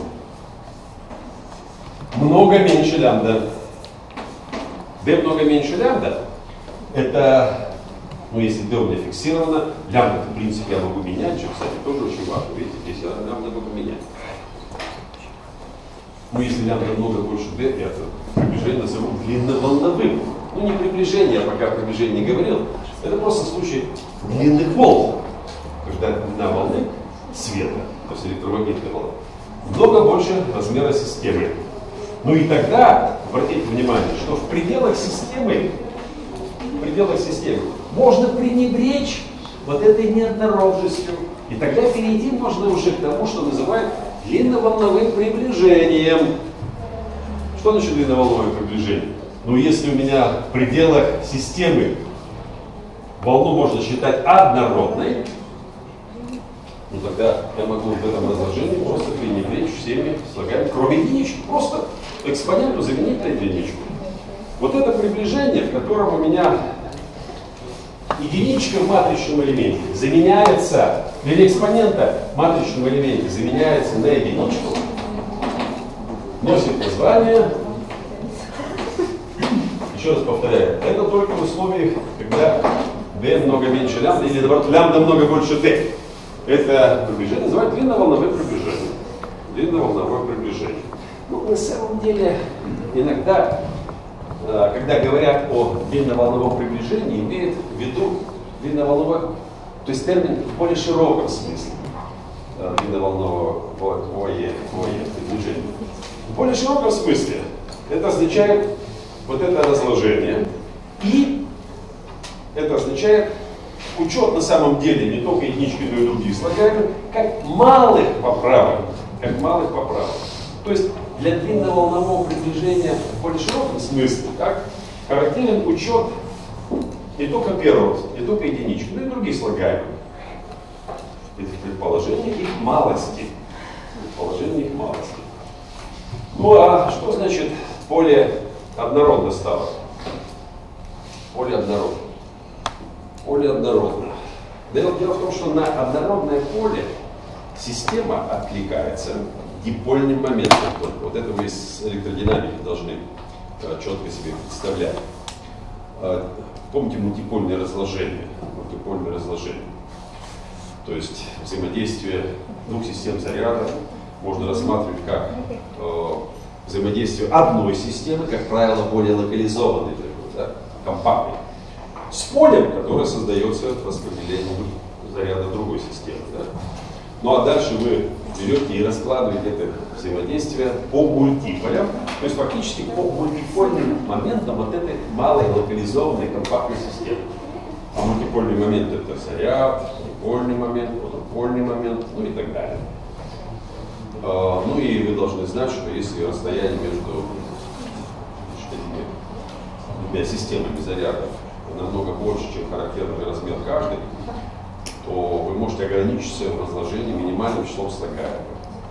много меньше лямбда. D много меньше лямбда. Это, ну, если D у меня фиксировано, лямбда, в принципе, я могу менять, что, кстати, тоже очень важно. Видите, здесь я лямбда могу менять. Ну, если лямбда много больше d, я это приближение назову длинноволновым. Ну, не приближение, я пока приближение не говорил. Это просто случай длинных волн, когда длина волны света, то есть электромагнитной волны, много больше размера системы. Ну и тогда, обратите внимание, что в пределах системы, в пределах системы можно пренебречь вот этой неоднородностью. И тогда перейти можно уже к тому, что называют длинноволновым приближением. Что значит длинноволновое приближение? Ну, если у меня в пределах системы волну можно считать однородной, ну тогда я могу в этом разложении просто пренебречь всеми слогами, кроме единички. Просто экспоненту заменить на единичку. Вот это приближение, в котором у меня единичка в матричном элементе заменяется, или экспонента в матричном элементе заменяется на единичку, носит название, еще раз повторяю, это только в условиях, когда d много меньше лямбда, или наоборот, лямбда много больше d. Это приближение называют длинноволновое приближение. Длинноволновое приближение. Ну, на самом деле, иногда, когда говорят о длинноволновом приближении, имеют в виду длинноволновое, то есть термин в более широком смысле длинноволнового приближения. В более широком смысле это означает вот это разложение, и это означает учет на самом деле не только единички, но и других слагаемых, как малых поправок, как малых поправок. То есть для длинноволнового приближения в более широком смысле как характерен учет не только первого, не только единички, но и других слагаемых. Этих предположений их малости. Предположений их малости. Ну а что значит поле однородно стало? Поле однородно. Поле однородно. Дело, дело в том, что на однородное поле система откликается дипольным моментом. Вот это вы из электродинамики должны uh, четко себе представлять. Uh, помните мультипольное разложение? Мультипольное разложение. То есть взаимодействие двух систем заряда можно рассматривать как uh, взаимодействие одной системы, как правило, более локализованной, да, компактной, с полем, которое создается распределением заряда другой системы. Да? Ну а дальше вы берете и раскладываете это взаимодействие по мультиполям, то есть фактически по мультипольным моментам вот этой малой локализованной компактной системы. А мультипольный момент это заряд, дипольный момент, монопольный момент, ну и так далее. Uh, ну и вы должны знать, что если расстояние между этими двумя системами зарядов намного больше, чем характерный размер каждой, то вы можете ограничиться в разложении минимальным числом слагаемых.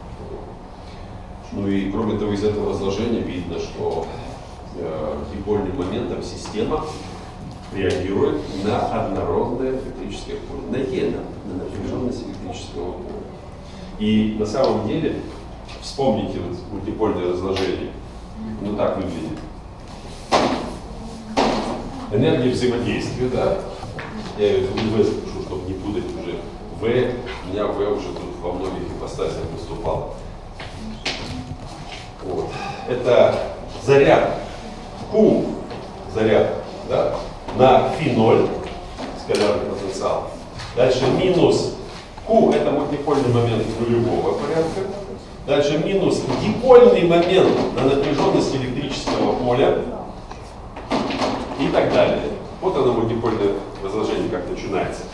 Ну и кроме того, из этого разложения видно, что э, дипольным моментом система реагирует на однородное электрическое поле, на Е, на напряженность электрического поля. И на самом деле, вспомните вот мультипольное разложение, ну так выглядит. Энергия взаимодействия, да? Я ее В запишу, чтобы не путать уже. В, у меня В уже тут во многих ипостасях выступало. Вот. Это заряд Q, заряд, да? На фи ноль, скалярный потенциал. Дальше минус Q, это мультипольный момент нулевого порядка. Дальше минус дипольный момент на напряженность электрического поля. И так далее. Вот оно мультипольное разложение как начинается.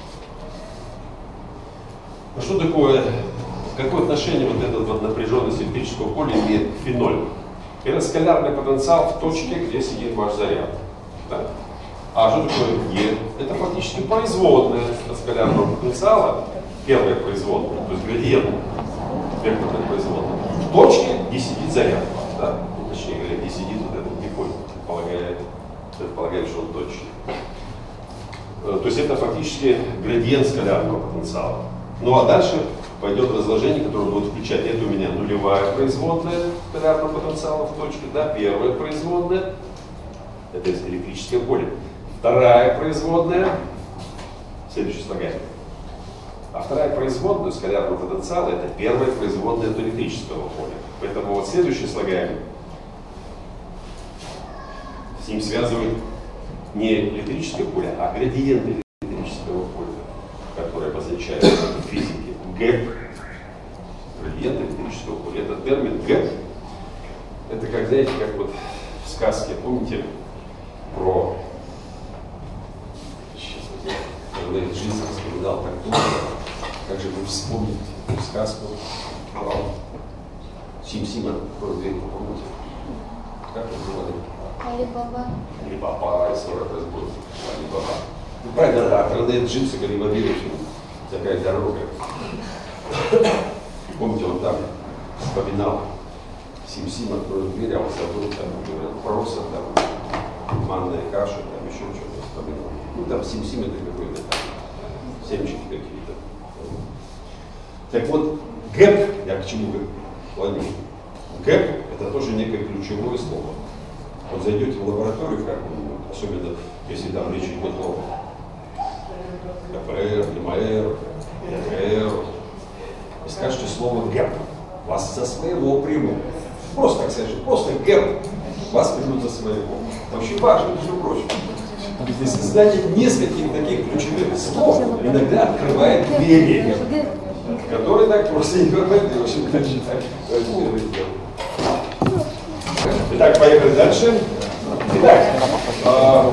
Ну что такое, какое отношение вот эта вот напряженность электрического поля имеет к фи ноль? Это скалярный потенциал в точке, где сидит ваш заряд. Да? А что такое Е? Это фактически производная от скалярного потенциала, первая производная, то есть градиент векторной производной, в точке, где сидит заряд. Да? Точнее говоря, где сидит вот этот диполь, предполагает, предполагает, что он точный. То есть это фактически градиент скалярного потенциала. Ну а дальше пойдет разложение, которое будет включать, это у меня нулевая производная скалярного потенциала в точке, да, первая производная, это электрическое поле. Вторая производная, следующее слагаемое. А вторая производная скалярного потенциала это первая производная от электрического поля. Поэтому вот следующий слагаемый с ним связывает не электрическое поле, а градиент электрического поля, который обозначает в физике гэп. Градиент электрического поля. Этот термин гэп, это как, знаете, как вот в сказке, помните, про... Сейчас вот я, когда я жизнь вспоминал, так думал, как же вы вспомните сказку про Сим-Сима, про дверь, помните? Как это было? Али-Баба. Али-Баба, сорок разбор. Али-Баба. Ну, правильно, да, продает джинсы, говорит, Владимирович, такая дорога. Помните, он там вспоминал Сим-Сим, откроет дверь, а он забыл, там, говорил, проса, там, манная каша, там, еще что-то вспоминал. Ну, там Сим-Сим это какой-то там, семечки какие-то. Так вот, гэп, я к чему клоню? Гэп – это тоже некое ключевое слово. Вот зайдете в лабораторию какую-нибудь, особенно если там речь идет о КПР, МР, ЭКР, и скажете слово гэп, вас за своего примут. Просто так скажете, просто гэп, вас примут за своего. Это очень важно, между прочим. Если знание нескольких таких ключевых слов иногда открывает двери, которые так просто не открывают, и в общем, дальше так. Итак, поехали дальше. Итак, э,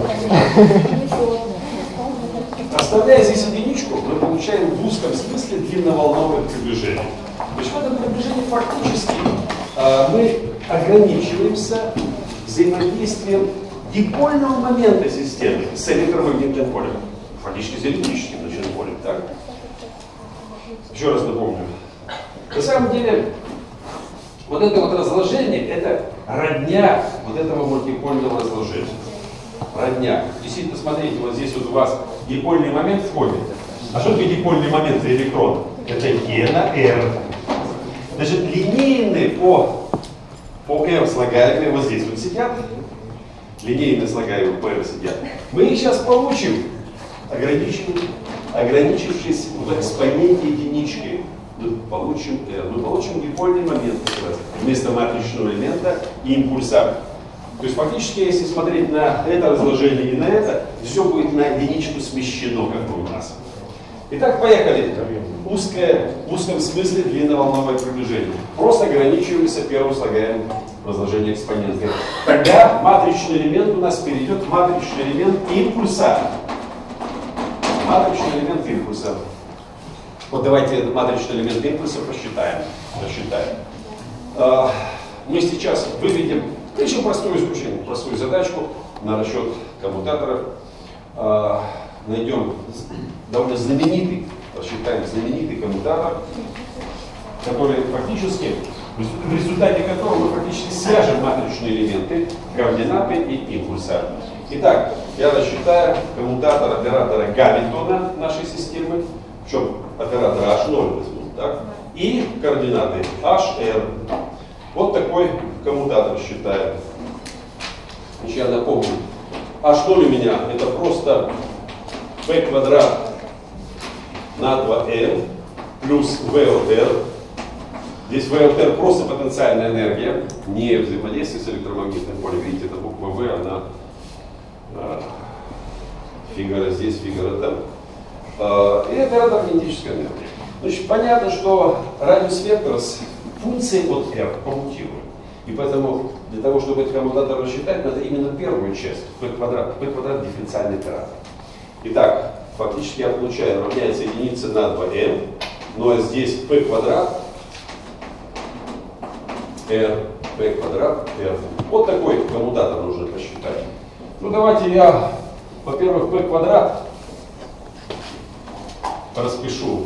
оставляя здесь единичку, мы получаем в узком смысле длинноволновое приближение. То есть в этом приближении фактически э, мы ограничиваемся взаимодействием дипольного момента системы с электромагнитным полем. Фактически с электрическим ночным полем. Так? Еще раз напомню. На самом деле, вот это вот разложение, это родня вот этого мультипольного разложения. Родня. Действительно, смотрите, вот здесь вот у вас дипольный момент входит. А что такое дипольный момент за электрон? Это Е на R. Значит, линейные по, по R слагаемые вот здесь вот сидят. Линейные слагаемые по R сидят. Мы их сейчас получим, ограничившись в экспоненте единички. Мы получим R. Мы получим дипольный момент вместо матричного элемента и импульса. То есть фактически, если смотреть на это разложение и на это, все будет на единичку смещено, как бы у нас. Итак, поехали. Узкое, в узком смысле длинноволновое приближение. Просто ограничиваемся первым слагаемым разложения экспонента. Тогда матричный элемент у нас перейдет в матричный элемент импульса. Матричный элемент импульса. Вот давайте этот матричный элемент импульса посчитаем. Посчитаем. А, мы сейчас выведем очень простое исключение, простую задачку на расчет коммутаторов. А, найдем довольно знаменитый, посчитаем знаменитый коммутатор, который фактически, в результате которого мы фактически свяжем матричные элементы, координаты и импульса. Итак, я рассчитаю коммутатор оператора Гамильтона нашей системы, в чем оператор эйч ноль возьму, так? И координаты эйч эр. Вот такой коммутатор считаю. Значит, я напомню, эйч ноль у меня это просто P квадрат на два эл плюс вэ от эр. Здесь вэ от эр просто потенциальная энергия, не взаимодействие с электромагнитным полем. Видите, это буква V, она э, фигура здесь, фигура там. Э, и оператор кинетической энергии. Значит, понятно, что радиус вектора с функцией от R коммутируем. И поэтому для того, чтобы этот коммутатор рассчитать, надо именно первую часть, P квадрат, P квадрат дифференциальный оператор. Итак, фактически я получаю, равняется единице на два эл, но здесь P квадрат R, P квадрат R. Вот такой коммутатор нужно посчитать. Ну давайте я, во-первых, P квадрат распишу.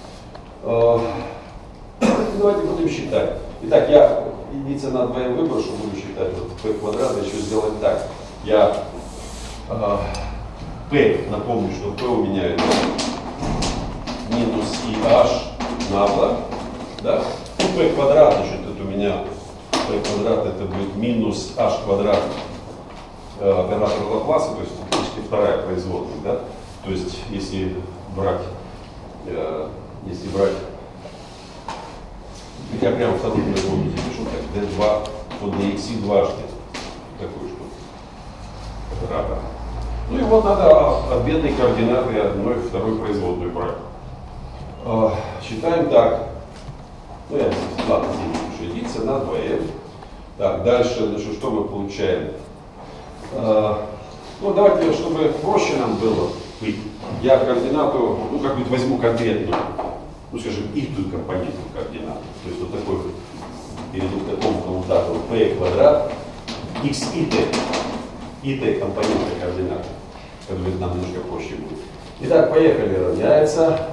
Давайте будем считать. Итак, я единица на два эл выброшу, буду считать вот P квадрат, хочу сделать так. Я э, P, напомню, что P у меня это минус и h на два, да? P квадрат, значит, это у меня P квадрат, это будет минус h квадрат э, оператора Лапласа, то есть фактически вторая производная, да? То есть, если брать, э, если брать, я прямо вторую производную запишу, так d два по dx дважды. Такую штуку. Оператор. Ну и вот надо обменные координаты одной и второй производной брать. А, считаем так. Ну я здесь, ладно, здесь уже единица на два m. Так, дальше, значит, что мы получаем? А, ну давайте, чтобы проще нам было, я координату, ну как бы возьму конкретную, ну скажем, ихтую компоненту координату. То есть вот такой, перейду к такому коммутатору p квадрат x и t. И t компонента координаты, который нам немножко проще будет. Итак, поехали, равняется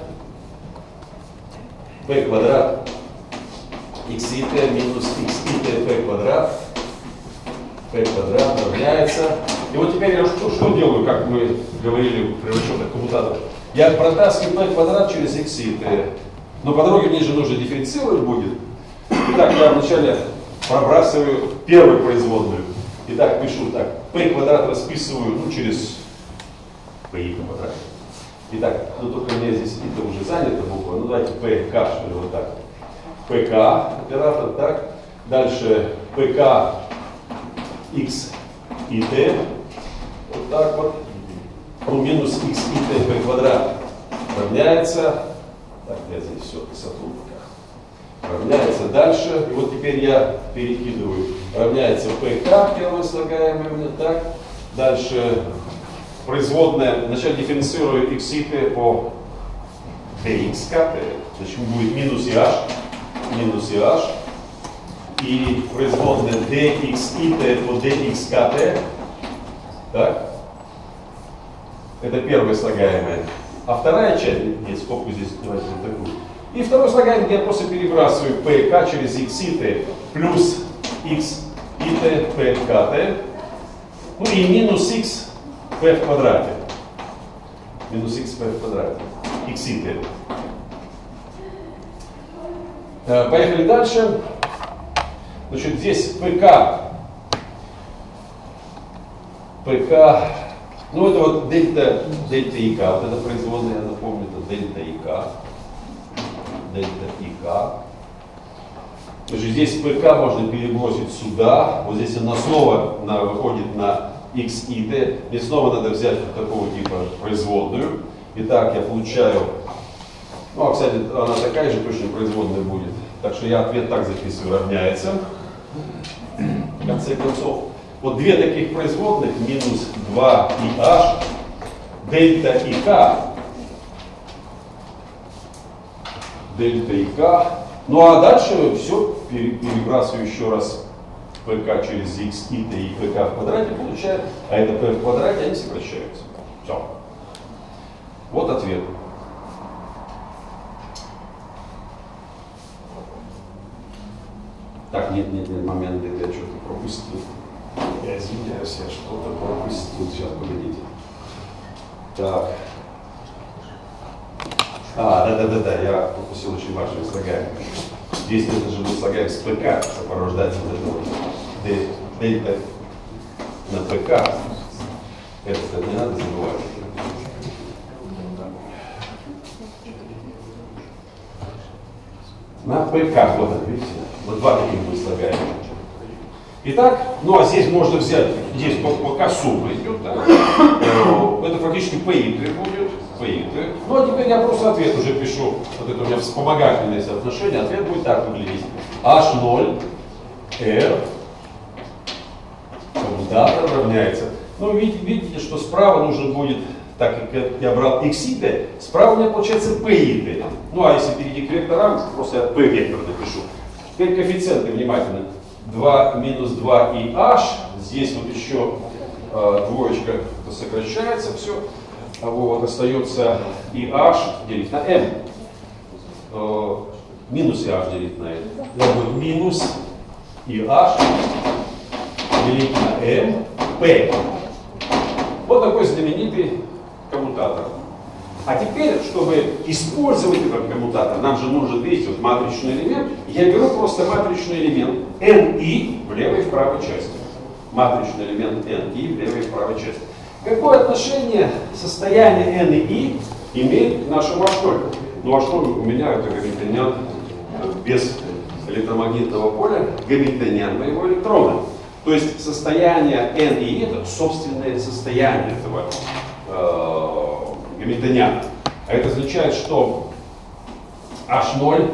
p квадрат x и t минус x и t p квадрат. p квадрат равняется. И вот теперь я что, что делаю, как мы говорили при расчетах коммутаторов? Я протаскиваю p квадрат через x и t. Но по дороге мне же нужно дифференцировать будет. Итак, я вначале пробрасываю первую производную. Итак, пишу так. P квадрат расписываю ну, через p квадрат. Итак, ну только у меня здесь это уже занято буква. Ну давайте pk, что ли, вот так. pk оператор, так. Дальше pk x и t. Вот так вот. Ну, минус x и t p квадрат равняется. Так, я здесь все сотру пока. Равняется дальше. И вот теперь я перекидываю. Равняется pk, первое слагаемое у меня так. Дальше производная. Вначале дифференцирую x и t по dxk. Значит, будет минусih. Минусih. И производная dx и t по dxkt. Так. Это первое слагаемое. А вторая часть, нет, скобку здесь, давайте вот такую. И второй слагаемый я просто перебрасываю pk через x и t плюс x и t pkt. Ну и минус x p в квадрате. Минус x p в квадрате. X и t. Поехали дальше. Значит, здесь pk. pk. Ну, это вот дельта, дельта и k, вот это производная, я напомню, это дельта и k. Дельта и k. Значит, здесь pk можно перебросить сюда, вот здесь она снова на, выходит на x и t. Мне снова надо взять вот такого типа производную. Итак, я получаю, ну, а, кстати, она такая же точно производная будет. Так что я ответ так записываю, равняется, в конце концов. Вот две таких производных, минус два и h, дельта и k, дельта и k. Ну а дальше все перебрасываю еще раз pk через x и t и pk в квадрате, получаю, а это p в квадрате, они сокращаются. Все. Вот ответ. Так, нет, нет, нет, момент, я что-то пропустил. Я извиняюсь, я что-то пропустил. Сейчас, погодите. Так. А, да-да-да-да, я пропустил очень важное слагаемое. Здесь это же был слагаемое с pk, сопровождается вот это вот дельта на pk. Это не надо забывать. На pk, вот это, видите? Вот два таких будет слагаемых. Итак, ну а здесь можно взять, здесь пока сумма идет, да? Это фактически p будет, p. Ну а теперь я просто ответ уже пишу, вот это у меня вспомогательное соотношение, ответ будет так выглядеть. эйч ноль эр коммутатор равняется. Ну видите, видите, что справа нужно будет, так как я брал x и t, справа у меня получается p и t. Ну а если перейти к векторам, просто я p вектор напишу. Теперь коэффициенты внимательно. два минус два и h. Здесь вот еще э, двоечка сокращается, все. А вот остается и h делить на m. Э, минус и h делить на m. Это будет минус и h делить на m p. Вот такой знаменитый коммутатор. А теперь, чтобы использовать этот коммутатор, нам же нужен, видите, вот матричный элемент. Я беру просто матричный элемент эн и в левой и в правой части. Матричный элемент эн и в левой и в правой части. Какое отношение состояние n и i имеет к нашему h ноль? Ну, h ноль у меня это как элемент без электромагнитного поля гамильтониан моего электрона. То есть состояние n и это собственное состояние этого э, гамильтониана. А это означает, что эйч ноль,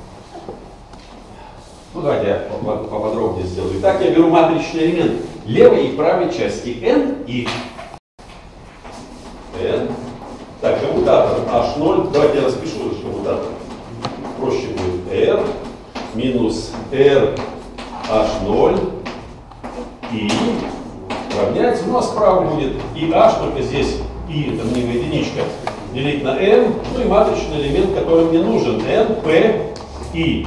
ну давайте я поподробнее сделаю. Итак, я беру матричный элемент левой и правой части n и n. Так, коммутатор эйч ноль, давайте я распишу наш коммутатор. Проще будет r минус r эйч ноль и равняется, ну а справа будет и h, только здесь и это мнемая единичка, делить на n, ну и матричный элемент, который мне нужен, n, p, i.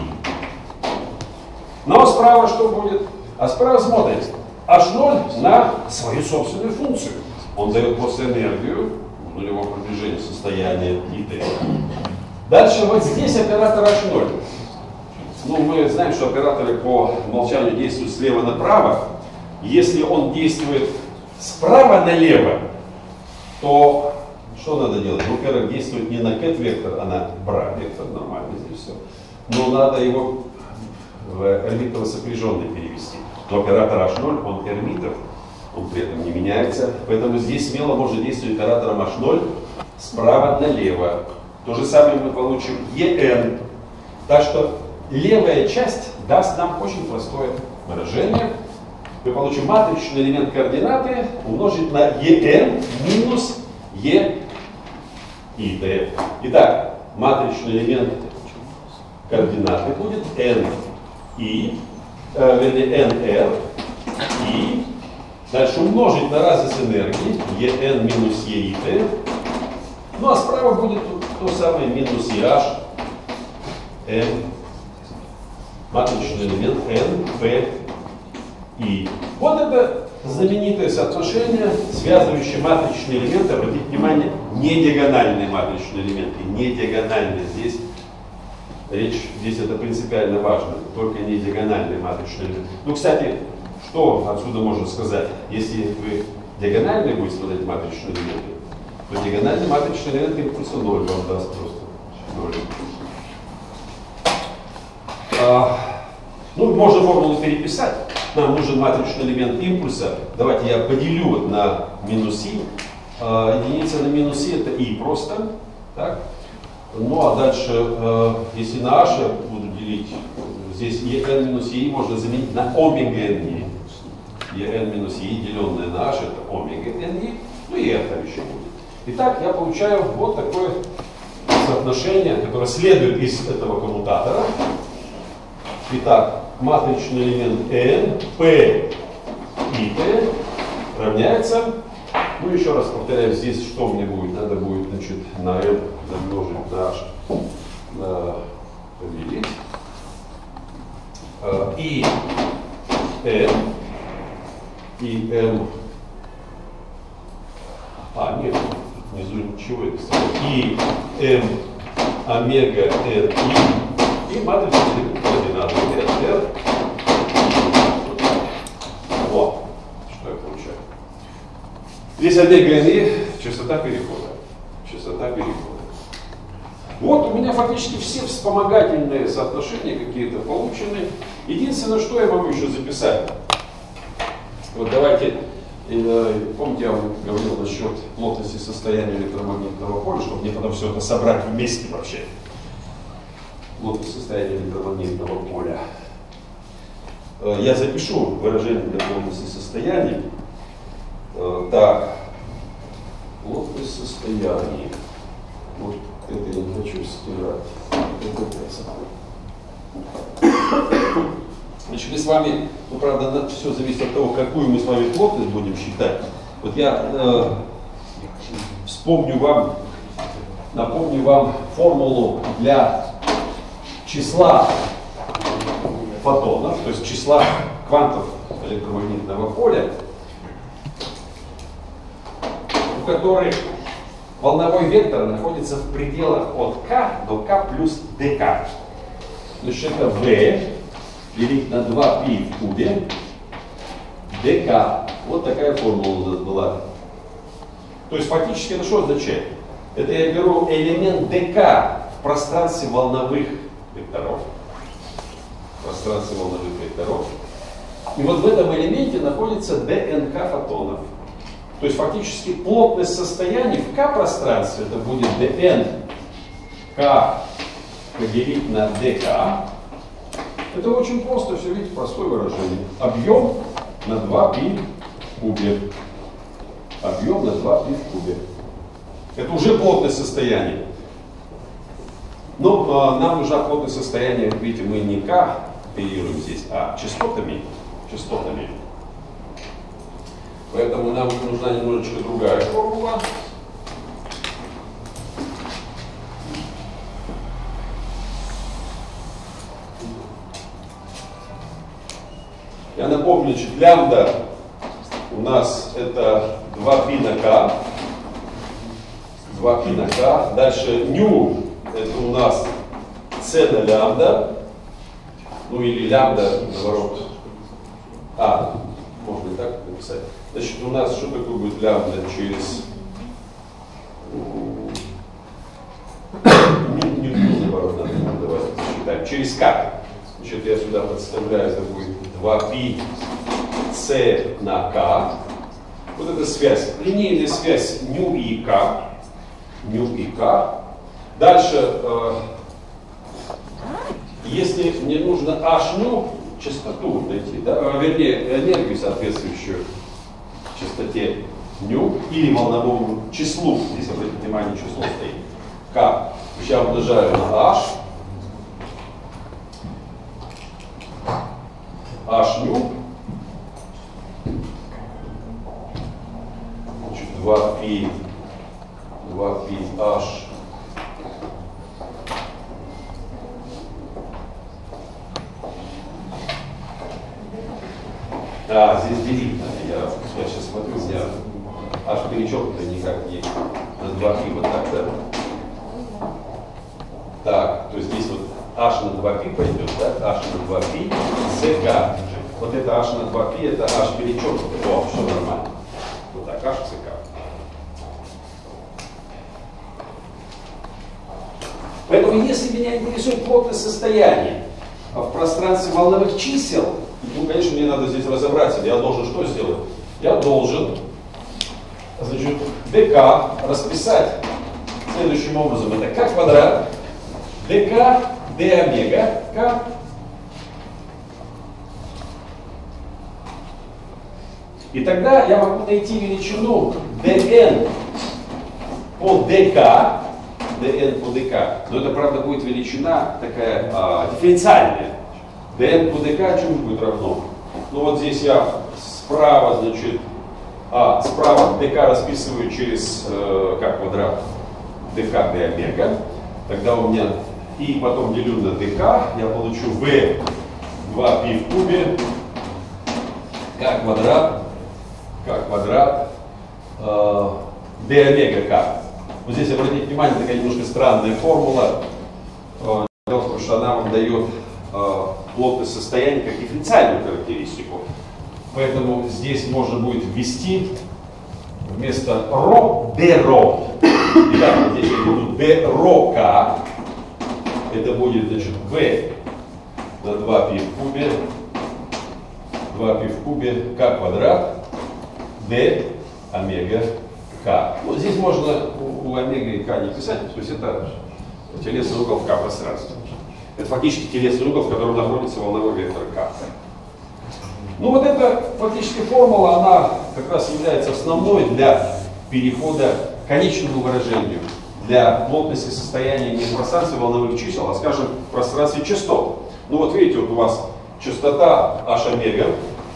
Ну а справа что будет? А справа смотрите, эйч ноль на свою собственную функцию. Он дает просто энергию нулевого приближения состояния и t. Дальше вот здесь оператор эйч ноль. Ну, мы знаем, что операторы по умолчанию действуют слева направо. Если он действует справа налево, то что надо делать? Ну, во-первых, действует не на ket-вектор, а на bra-вектор, нормально здесь все. Но надо его в эрмитово сопряженный перевести. Но оператор эйч ноль, он эрмитов, он при этом не меняется. Поэтому здесь смело можно действовать оператором эйч ноль справа налево. То же самое мы получим en. Так что левая часть даст нам очень простое выражение. Мы получим матричный элемент координаты умножить на en минус e и t. Итак, матричный элемент координаты будет n и, э, вернее, nr и дальше умножить на разность энергии en минус e и t. Ну а справа будет то самое минус eh n, матричный элемент n, p, i. Вот это знаменитое соотношение, связывающее матричные элементы. Обратите внимание, не диагональные матричные элементы, не диагональные. Здесь речь, здесь это принципиально важно, только не диагональные матричные элементы. Ну, кстати, что отсюда можно сказать? Если вы диагональные будете смотреть матричные элементы, то диагональный матричный элемент импульса ноль вам даст просто ноль. А, ну, можно формулу переписать. Нам нужен матричный элемент импульса. Давайте я поделю вот на минус i. А, единица на минус i это i просто. Так? Ну а дальше, э, если на h я буду делить, здесь en минус e можно заменить на омега ni. En минус e, деленное на h, это омега ni. Ну и это еще будет. Итак, я получаю вот такое соотношение, которое следует из этого коммутатора. Итак, матричный элемент n, p и t равняется, ну еще раз повторяю, здесь что мне будет? Надо будет, значит, на n умножить на h, на поделить. И n, и n, а нет, внизу ничего это стоит, и m омега r и, и матричный элемент координаты r. Вот, что я получаю. Здесь омега n, частота перехода. Частота перехода. Вот у меня фактически все вспомогательные соотношения какие-то получены. Единственное, что я могу еще записать. Вот давайте, помните, я вам говорил насчет плотности состояния электромагнитного поля, чтобы мне потом все это собрать вместе вообще. Плотность состояния электромагнитного поля. Я запишу выражение для плотности состояния. Так, плотность состояния. Вот это я не хочу стирать. Значит, мы с вами, ну, правда, все зависит от того, какую мы с вами плотность будем считать. Вот я э, вспомню вам, напомню вам формулу для числа фотонов, то есть числа квантов электромагнитного поля, у которых волновой вектор находится в пределах от k до k плюс dk. Значит, это v делить на два π в кубе dk. Вот такая формула у нас была. То есть фактически это что означает? Это я беру элемент dk в пространстве волновых векторов. пространстве волновых векторов. И вот в этом элементе находится ДНК фотонов. То есть фактически плотность состояний в К-пространстве это будет ДНК поделить на ДК. Это очень просто, все видите, простое выражение. Объем на два π в кубе. Объем на два π в кубе. Это уже плотность состояния. Но э, нам нужна плотность состояния, видите, мы не К оперируем здесь, а частотами. частотами. Поэтому нам нужна немножечко другая формула. Я напомню, значит, лямбда у нас это два π на К. два π на К. Дальше ню это у нас С на лямбда. Ну или лямбда, наоборот. А, можно и так написать. Значит, у нас что такое будет лямбда через ню, наоборот, надо, давайте посчитаем. Через К. Значит, я сюда подставляю, это будет два π С на К. Вот эта связь, линейная связь ню и К. Ню и К. Дальше, э, если мне нужно H ню, частоту найти, да, э, вернее, энергию, соответствующую частоте ню, или волновому числу, здесь, обратите внимание, число стоит, К, я умножаю на H, H ню, значит, два π, два π H, а, здесь делить надо, я, я сейчас смотрю, у меня H перечеркнуто никак не на два π, вот так, да? Так, то есть здесь вот H на два π пойдет, да? H на два π, СК. Вот это H на два π, это H перечеркнуто. О, все нормально. Вот так, H СК. Поэтому, если меня интересует плотность состояния в пространстве волновых чисел, ну, конечно, мне надо здесь разобраться. Я должен что сделать? Я должен, значит, ДК расписать следующим образом. Это К квадрат, ДК, Д омега, К. И тогда я могу найти величину dn по ДК, dn по ДК, но это, правда, будет величина такая а, дифференциальная. dn по ДК чему будет равно? Ну вот здесь я справа, значит, а, справа ДК расписываю через э, К квадрат ДК Д омега. Тогда у меня и потом делю на ДК, я получу В два π в кубе, К квадрат, К квадрат, э, Д омега К. Вот здесь, обратите внимание, такая немножко странная формула. Э, дело в том, что она вам дает э, плотность состояния как дифференциальную характеристику. Поэтому здесь можно будет ввести вместо ρ, dρ. Итак, вот здесь я буду dρk. Это будет, значит, v на два π в кубе, два π в кубе, k квадрат, d омега k. Вот здесь можно у, у омега и k не писать, то есть это телесный угол в k пространстве. Это фактически телесный угол, в котором находится волновой вектор k. Ну вот эта фактически формула, она как раз является основной для перехода к конечному выражению, для плотности состояния не в пространстве волновых чисел, а, скажем, в пространстве частот. Ну вот видите, вот у вас частота H омега,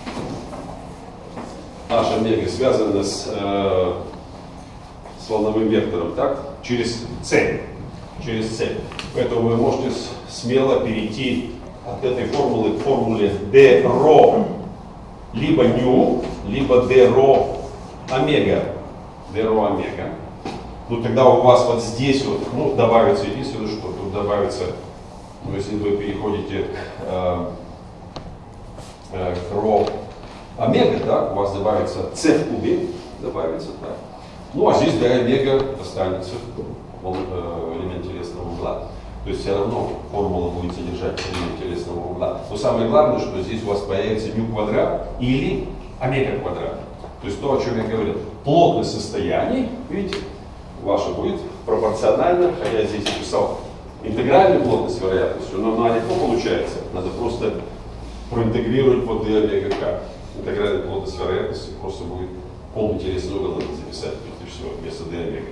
H омега связана с, э, с волновым вектором, так, через C, через C. Поэтому вы можете смело перейти от этой формулы к формуле dρ либо ню, либо dρ омега, dρ омега. Ну тогда у вас вот здесь вот, ну, добавится единственное, что тут добавится, ну, если вы переходите к, э, э, к ρ омега, так, у вас добавится c в кубе, добавится, так. Ну а здесь d омега останется, он, э, элемент телесного угла. То есть все равно формула будет содержать элемент телесного угла. Но самое главное, что здесь у вас появится ню квадрат или омега квадрат. То есть то, о чем я говорил. Плотность состояний, видите, ваша будет пропорционально, а я здесь написал интегральную плотность вероятности, но она легко получается. Надо просто проинтегрировать под d омега k. Интегральная плотность вероятности просто будет полный телесный угол надо записать, прежде всего, вместо d омега.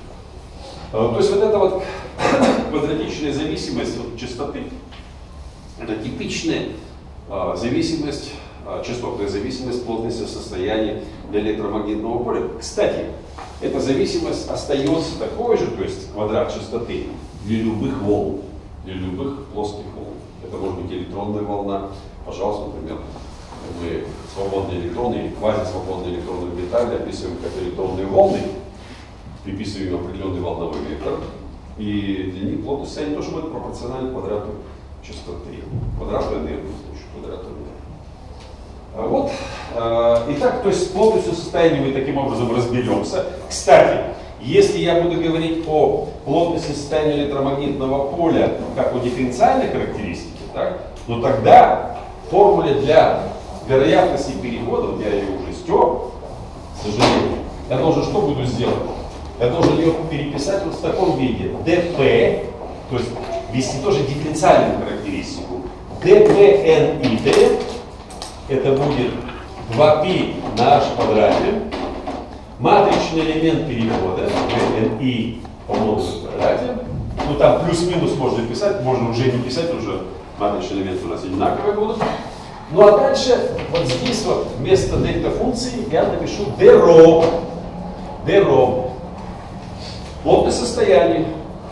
То есть вот эта вот квадратичная зависимость от частоты, это типичная а, зависимость, а, частотная зависимость плотности состояния электромагнитного поля. Кстати, эта зависимость остается такой же, то есть квадрат частоты для любых волн, для любых плоских волн. Это может быть электронная волна, пожалуйста, например, мы свободные электроны или квазисвободные электроны в металле описываем как электронные волны, приписываем им определенный волновой вектор, и для них плотность состояния тоже будет пропорциональна квадрату частоты, квадрату энергии, в случае квадрату энергии. Вот, э, итак, то есть с плотностью состояния мы таким образом разберемся. Кстати, если я буду говорить о плотности состояния электромагнитного поля как о дифференциальной характеристике, так, но тогда в формуле для вероятности перехода, вот я ее уже стер, к сожалению, я должен что буду сделать? Я должен ее переписать вот в таком виде. dp, то есть ввести тоже дифференциальную характеристику. dp n и d, это будет два π на h квадрате. Матричный элемент перехода, dni помножить в квадрате. Ну там плюс-минус можно писать, можно уже не писать, уже матричные элементы у нас одинаковые будут. Ну а дальше, вот здесь вот вместо дельта функции я напишу dρ. dρ. Плотность состояния.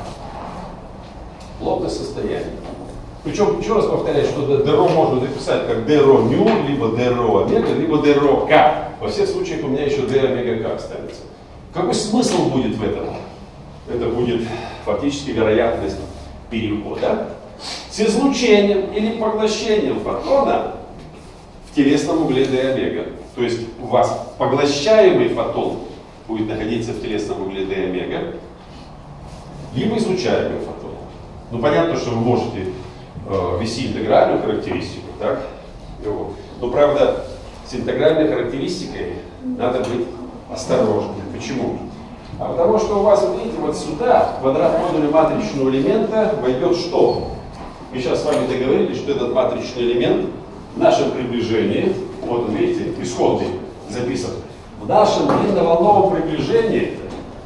Плотность состояния. Причем, еще раз повторяю, что dρ можно записать как dρ ню, либо dρ омега, либо dρ k. Во всех случаях у меня еще d омега k останется. Какой смысл будет в этом? Это будет фактически вероятность перехода с излучением или поглощением фотона в телесном угле d омега. То есть у вас поглощаемый фотон будет находиться в телесном угле d омега, либо излучаемый фотон. Ну понятно, что вы можете э, ввести интегральную характеристику, так? Но правда, с интегральной характеристикой надо быть осторожным. Почему? А потому что у вас, видите, вот сюда, в квадрат модуля матричного элемента, войдет что? Мы сейчас с вами договорились, что этот матричный элемент в нашем приближении, вот он, видите, исходный записан, в нашем длинноволновом приближении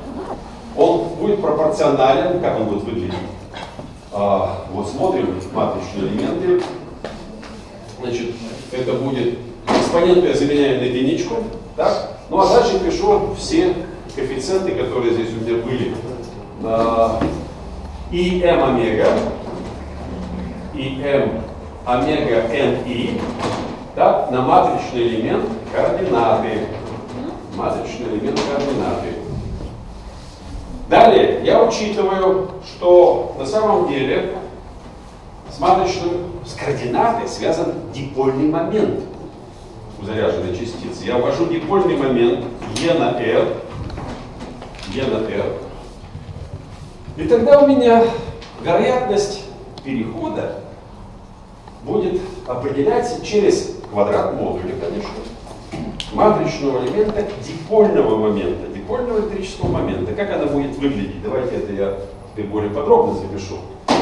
он будет пропорционален, как он будет выглядеть? А, вот смотрим матричные элементы. Значит, это будет экспонент я заменяю на единичку, так? Ну а дальше пишу все коэффициенты, которые здесь у меня были. А, и m омега, и m омега ni, так, на матричный элемент координаты. Матричный элемент координаты. Далее я учитываю, что на самом деле с матричным, с координатой связан дипольный момент у заряженной частицы. Я ввожу дипольный момент E на R, E на R. И тогда у меня вероятность перехода будет определяться через квадрат модуля, конечно, матричного элемента дипольного момента, дипольного электрического момента. Как она будет выглядеть? Давайте это я теперь более подробно запишу.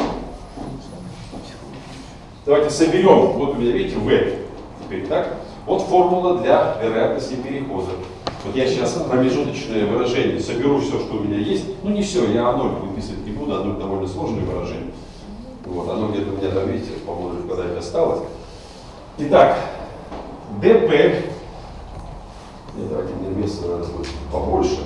Давайте соберем. Вот у меня, видите, V. Теперь так. Вот формула для вероятности перехода. Вот я сейчас промежуточное выражение соберу все, что у меня есть. Ну не все, я А ноль выписывать не буду, оно довольно сложное выражение. Вот, оно где-то у меня там, видите, по-моему, в квадрате осталось. Итак, dp. Нет, давайте мне место надо будет побольше.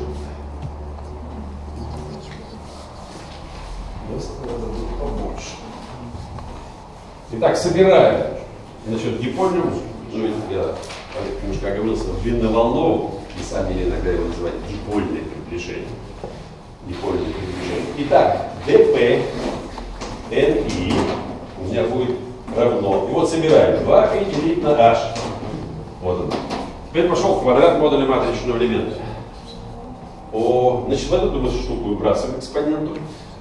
Место надо будет побольше. Итак, собираем. Значит, дипольным, ну, я немножко оговорился, длинноволновым, и сами иногда его называют дипольное приближение. Дипольное приближение. Итак, dp ni у меня будет равно. И вот собираем два π делить на h. Вот он. Теперь пошел квадрат модуля матричного элемента. О, значит, в эту, думаю, штуку выбрасываем экспоненту.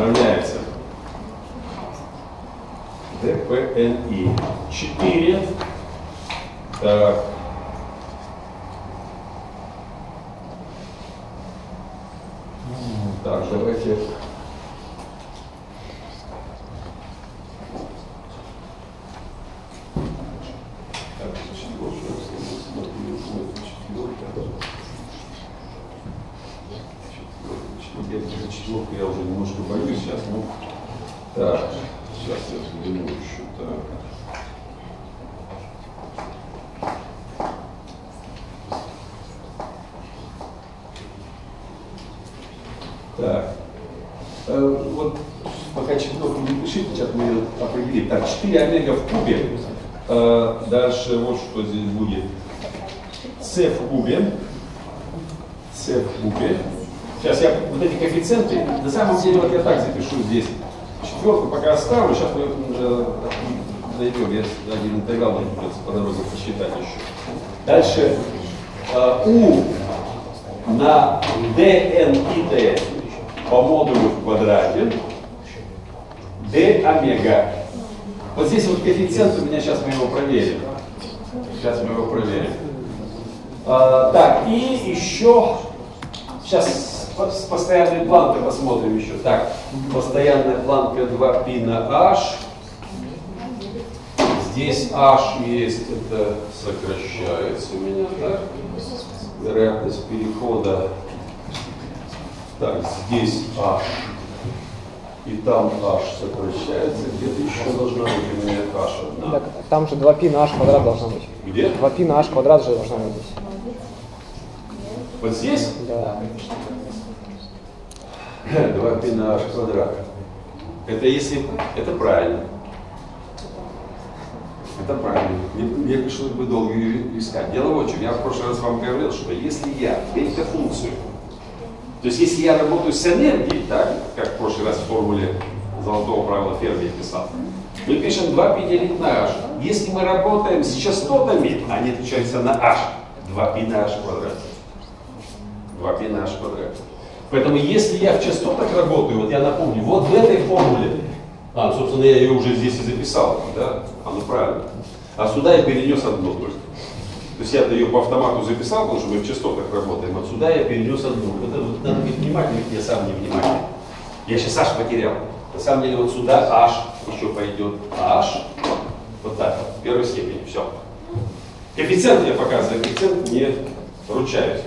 равняется ДПНИ. четыре. Так. Так, давайте. Четверку я уже немножко боюсь сейчас. Ну, так, сейчас я взгляну еще. Так. Так. Э, вот пока четверку не пишите, сейчас мы ее определим. Так, четыре омега в кубе. Э, дальше вот что здесь будет. С в кубе. С в кубе. Сейчас я вот эти коэффициенты, на самом деле вот я так запишу здесь. Четверку пока оставлю, сейчас мы э, найдем, я один интеграл, мне придется по дороге посчитать еще. Дальше э, U на dNID по модулю в квадрате d омега. Вот здесь вот коэффициент у меня, сейчас мы его проверим. Сейчас мы его проверим. А, так, и еще, сейчас с постоянной планкой посмотрим еще. Так, постоянная планка два пи на h. Здесь h есть, это сокращается у меня, так? Вероятность перехода. Так, здесь h. И там h сокращается. Где-то еще должна быть у меня h одна. Так, там же два пи на h квадрат должно быть. Где? два пи на h квадрат же должно быть здесь. Вот здесь? Да. два пи на h квадрат. Это если... Это правильно. Это правильно. Мне пришлось бы долго искать. Дело в чем. Я в прошлый раз вам говорил, что если я дельта-функцию, то есть если я работаю с энергией, так, как в прошлый раз в формуле золотого правила Ферми писал, мы пишем два пи делить на h. Если мы работаем с частотами, они отличаются на h. два пи на h квадрат. два пи на h квадрат. Поэтому если я в частотах работаю, вот я напомню, вот в этой формуле, а, собственно, я ее уже здесь и записал, да, оно правильно. А сюда я перенес одно только. То есть я-то ее по автомату записал, потому что мы в частотах работаем, а сюда я перенес одну. Это вот надо быть внимательным, я сам не внимательный. Я сейчас h потерял. На самом деле вот сюда h еще пойдет, h, вот так, в первой степени, все. Коэффициент я показываю, коэффициент не ручаюсь.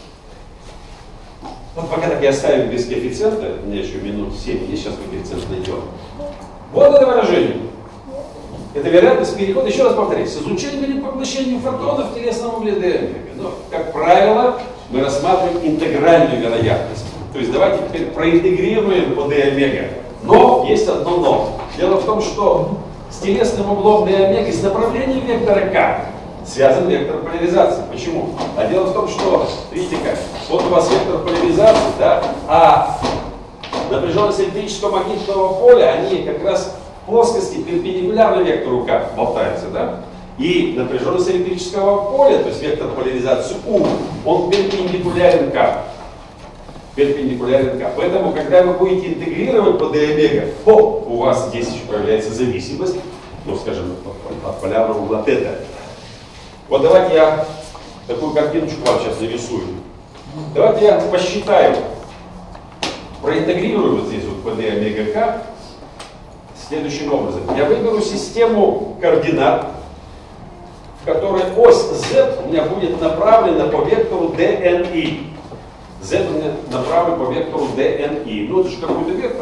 Вот пока так я оставим без коэффициента, у меня еще минут семь, и сейчас мы коэффициент найдем. Вот это выражение. Это вероятность перехода, еще раз повторюсь, с изучением или поглощением фотонов в телесном омега. Но, как правило, мы рассматриваем интегральную вероятность. То есть давайте теперь проинтегрируем по d омега. Но есть одно но. Дело в том, что с телесным углом d омега, с направлением вектора k, связан вектор поляризации. Почему? А дело в том, что, видите как, вот у вас вектор поляризации, да, а напряженность электрического магнитного поля, они как раз в плоскости перпендикулярно вектору К болтаются, да? И напряженность электрического поля, то есть вектор поляризации U, он перпендикулярен К. Перпендикулярен К. Поэтому, когда вы будете интегрировать по d омега, о, у вас здесь еще появляется зависимость, ну, скажем, от полярного угла θ. Вот давайте я такую картиночку вам сейчас нарисую. Давайте я посчитаю, проинтегрирую вот здесь вот по d омега k следующим образом. Я выберу систему координат, в которой ось z у меня будет направлена по вектору dNi. Z у меня направлен по вектору dNi. Ну это же какой-то вектор.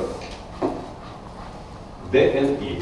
dNi.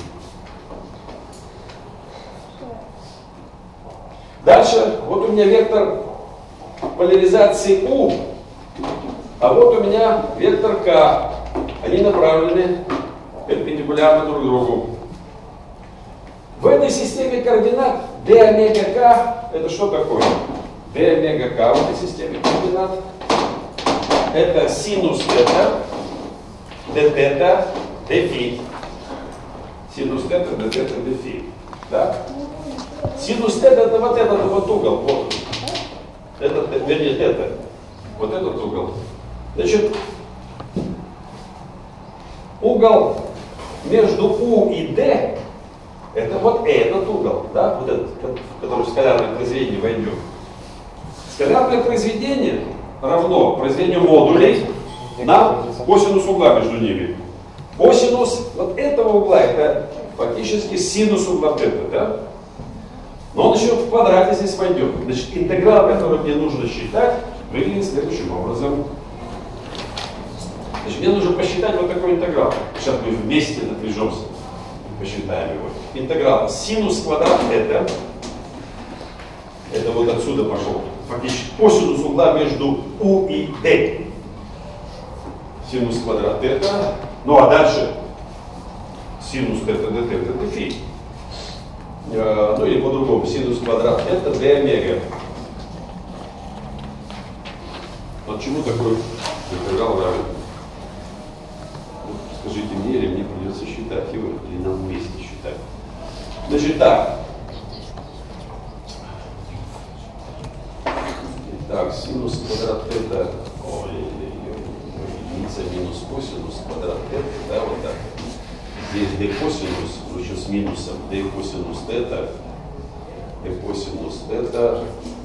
Дальше, вот у меня вектор поляризации U, а вот у меня вектор K. Они направлены перпендикулярно друг другу. В этой системе координат d омега k это что такое? d омега k в этой системе координат это синус θ, d θ, d φ. Синус θ, d θ, d φ. Да? Синус θ это вот этот вот угол. Вот. Этот, вернее, это. Вот этот угол. Значит, угол между У и D, это вот этот угол, да, вот этот, который в скалярное произведение войдет. Скалярное произведение равно произведению модулей на косинус угла между ними. Косинус вот этого угла это фактически синус угла θ, да? Но он еще в квадрате здесь войдет. Значит, интеграл, который мне нужно считать, выглядит следующим образом. Значит, мне нужно посчитать вот такой интеграл. Сейчас мы вместе напряжемся, посчитаем его. Интеграл синус квадрат это, это вот отсюда пошел, фактически косинус угла между У и D. Синус квадрат это, ну а дальше синус θ dt это φ. Ну или по-другому, синус квадрат это d омега. Вот чему такой интеграл равен? Скажите мне, или мне придется считать его, или нам вместе считать. Значит так. Итак, синус квадрат это единица минус косинус квадрат это, да, вот так. Здесь d косинус, лучше с минусом, d косинус θ, d косинус θ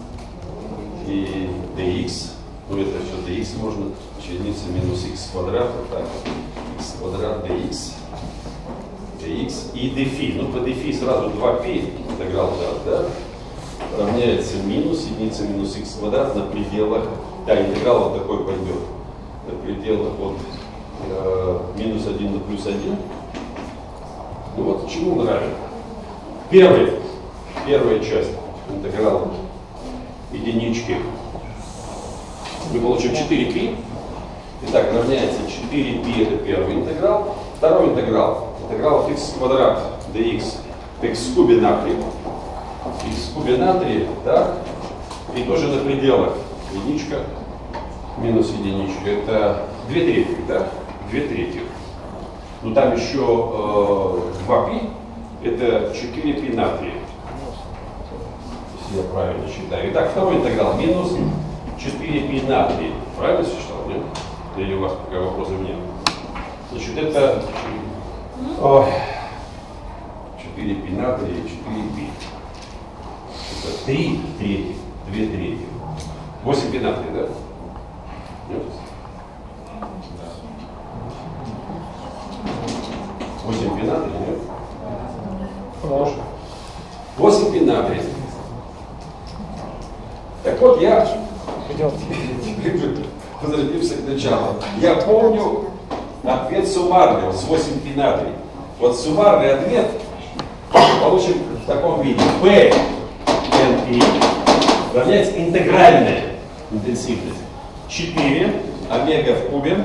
и dx, ну это все dx можно, единица минус x квадрат, вот так, x квадрат dx, dx и dφ, ну по dφ сразу два π интеграл, да, да, равняется минус единица минус x квадрат на пределах, да, интеграл вот такой пойдет, на пределах от э, минус один на плюс один. Ну вот чему он равен? Первый, первая часть интеграла единички. Мы получим четыре π. Итак, равняется четыре π, это первый интеграл. Второй интеграл, интеграл x квадрат dx в x кубе натрия. X в кубе натрия, так, и тоже на пределах единичка минус единичка. Это две трети, да? две трети. Но там еще э, два π, это четыре π натрия. Если я правильно считаю. Итак, второй интеграл минус четыре π натрия. Правильно считал, нет? Или у вас пока вопросов нет? Значит, это ой, четыре π натрия, четыре π. Это три трети, две трети. восемь π натрия, да? Нет? восемь π натрия, нет? Хорошо. восемь π натрия. Так вот, я возвратимся к началу. Я помню ответ суммарный, вот с восемь π натрия. Вот суммарный ответ получим в таком виде. P N P равняется интегральная интенсивность. четыре омега в кубе.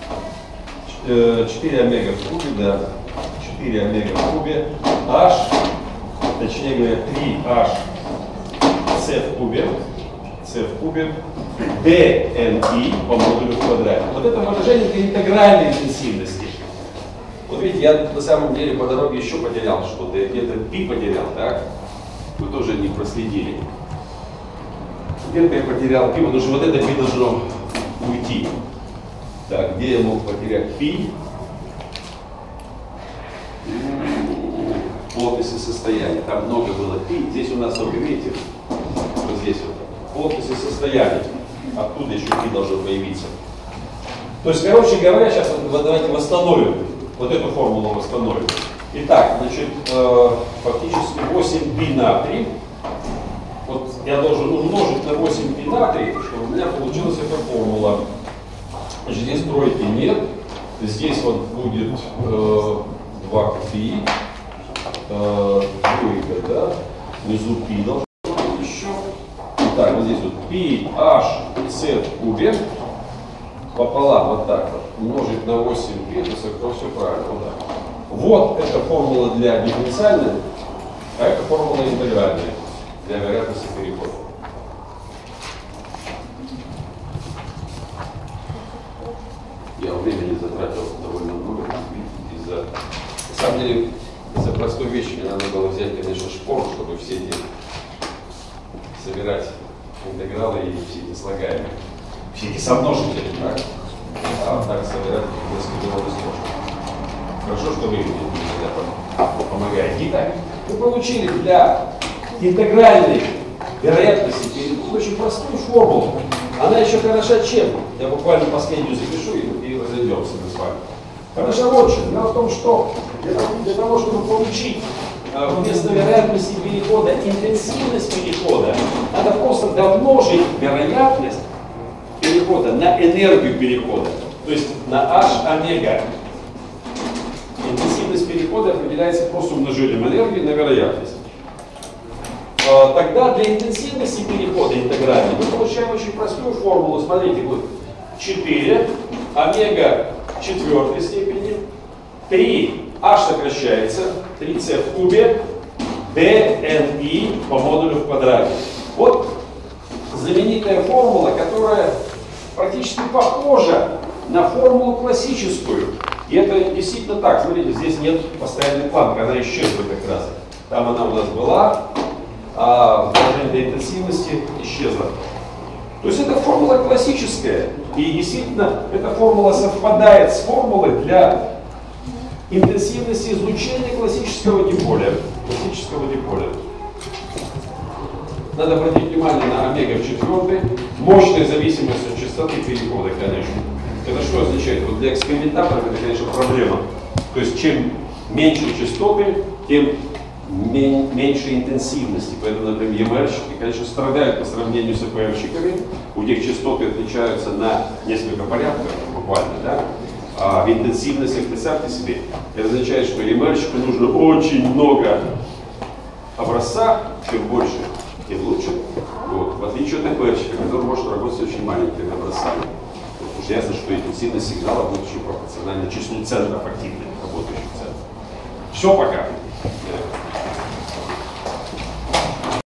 четыре омега в кубе, да. четыре омега в кубе. H, точнее говоря, три H C в кубе. C в кубе. D N I по модулю в квадрате. Вот это выражение для интегральной интенсивности. Вот видите, я на самом деле по дороге еще потерял что-то. Я где-то π потерял, так? Вы тоже не проследили. Где-то я потерял π, потому что вот это π должно уйти. Так, где я мог потерять π? Плотности состояния. Там много было π. Здесь у нас только, видите, вот здесь вот. Плотности состояния. Оттуда еще π должно появиться. То есть, короче говоря, сейчас вот, давайте восстановим. Вот эту формулу восстановим. Итак, значит, э, фактически восемь π натрий. Вот я должен умножить на восемь π натрий, чтобы у меня получилась эта формула. Значит, здесь тройки нет. Здесь вот будет э, два π. Э, двойка, да? Внизу π должно быть еще. Итак, вот здесь вот π, h, c в кубе. Пополам, вот так вот, умножить на восемь π, это все правильно, вот так. Вот эта формула для дифференциальной, а это формула интегральная для вероятности перехода. Я времени затратил довольно много из-за... На самом деле, из-за простой вещи мне надо было взять, конечно, шпору, чтобы все эти собирать интегралы и все эти слагаемые. Все эти сомножители, так? А так собирать несколько довольно сложно. хорошо, что вы помогаете. Итак, мы получили для интегральной вероятности очень простую формулу. Она еще хороша чем? Я буквально последнюю запишу и, и разойдемся мы с вами. Хороша вот чем. Дело в том, что для того, для того чтобы получить э, вместо вероятности перехода интенсивность перехода, надо просто домножить вероятность перехода на энергию перехода, то есть на h омега. Интенсивность перехода определяется просто умножением энергии на вероятность. Тогда для интенсивности перехода интегральной мы получаем очень простую формулу. Смотрите, будет четыре омега четвертой степени, три h сокращается, три c в кубе, dni по модулю в квадрате. Вот знаменитая формула, которая практически похожа на формулу классическую. И это действительно так. Смотрите, здесь нет постоянной планки, она исчезла как раз. Там она у нас была, а выражение для интенсивности исчезло. То есть это формула классическая. И действительно, эта формула совпадает с формулой для интенсивности излучения классического диполя. Классического диполя. Надо обратить внимание на омега в четвертой. Мощная зависимость от частоты перехода, конечно. Это что означает? Вот для экспериментаторов это, конечно, проблема. То есть чем меньше частоты, тем меньше интенсивности. Поэтому, например, ЕМРщики, конечно, страдают по сравнению с ЭПРщиками. У них частоты отличаются на несколько порядков, буквально, да? А в интенсивности, представьте себе, это означает, что ЕМРщику нужно очень много образца, чем больше, тем лучше. Вот. В отличие от ЭПРщика, который может работать с очень маленькими образцами. Потому что ясно, что интенсивность сигнала будет еще пропорциональна числу центров активных работающих центров. Все пока.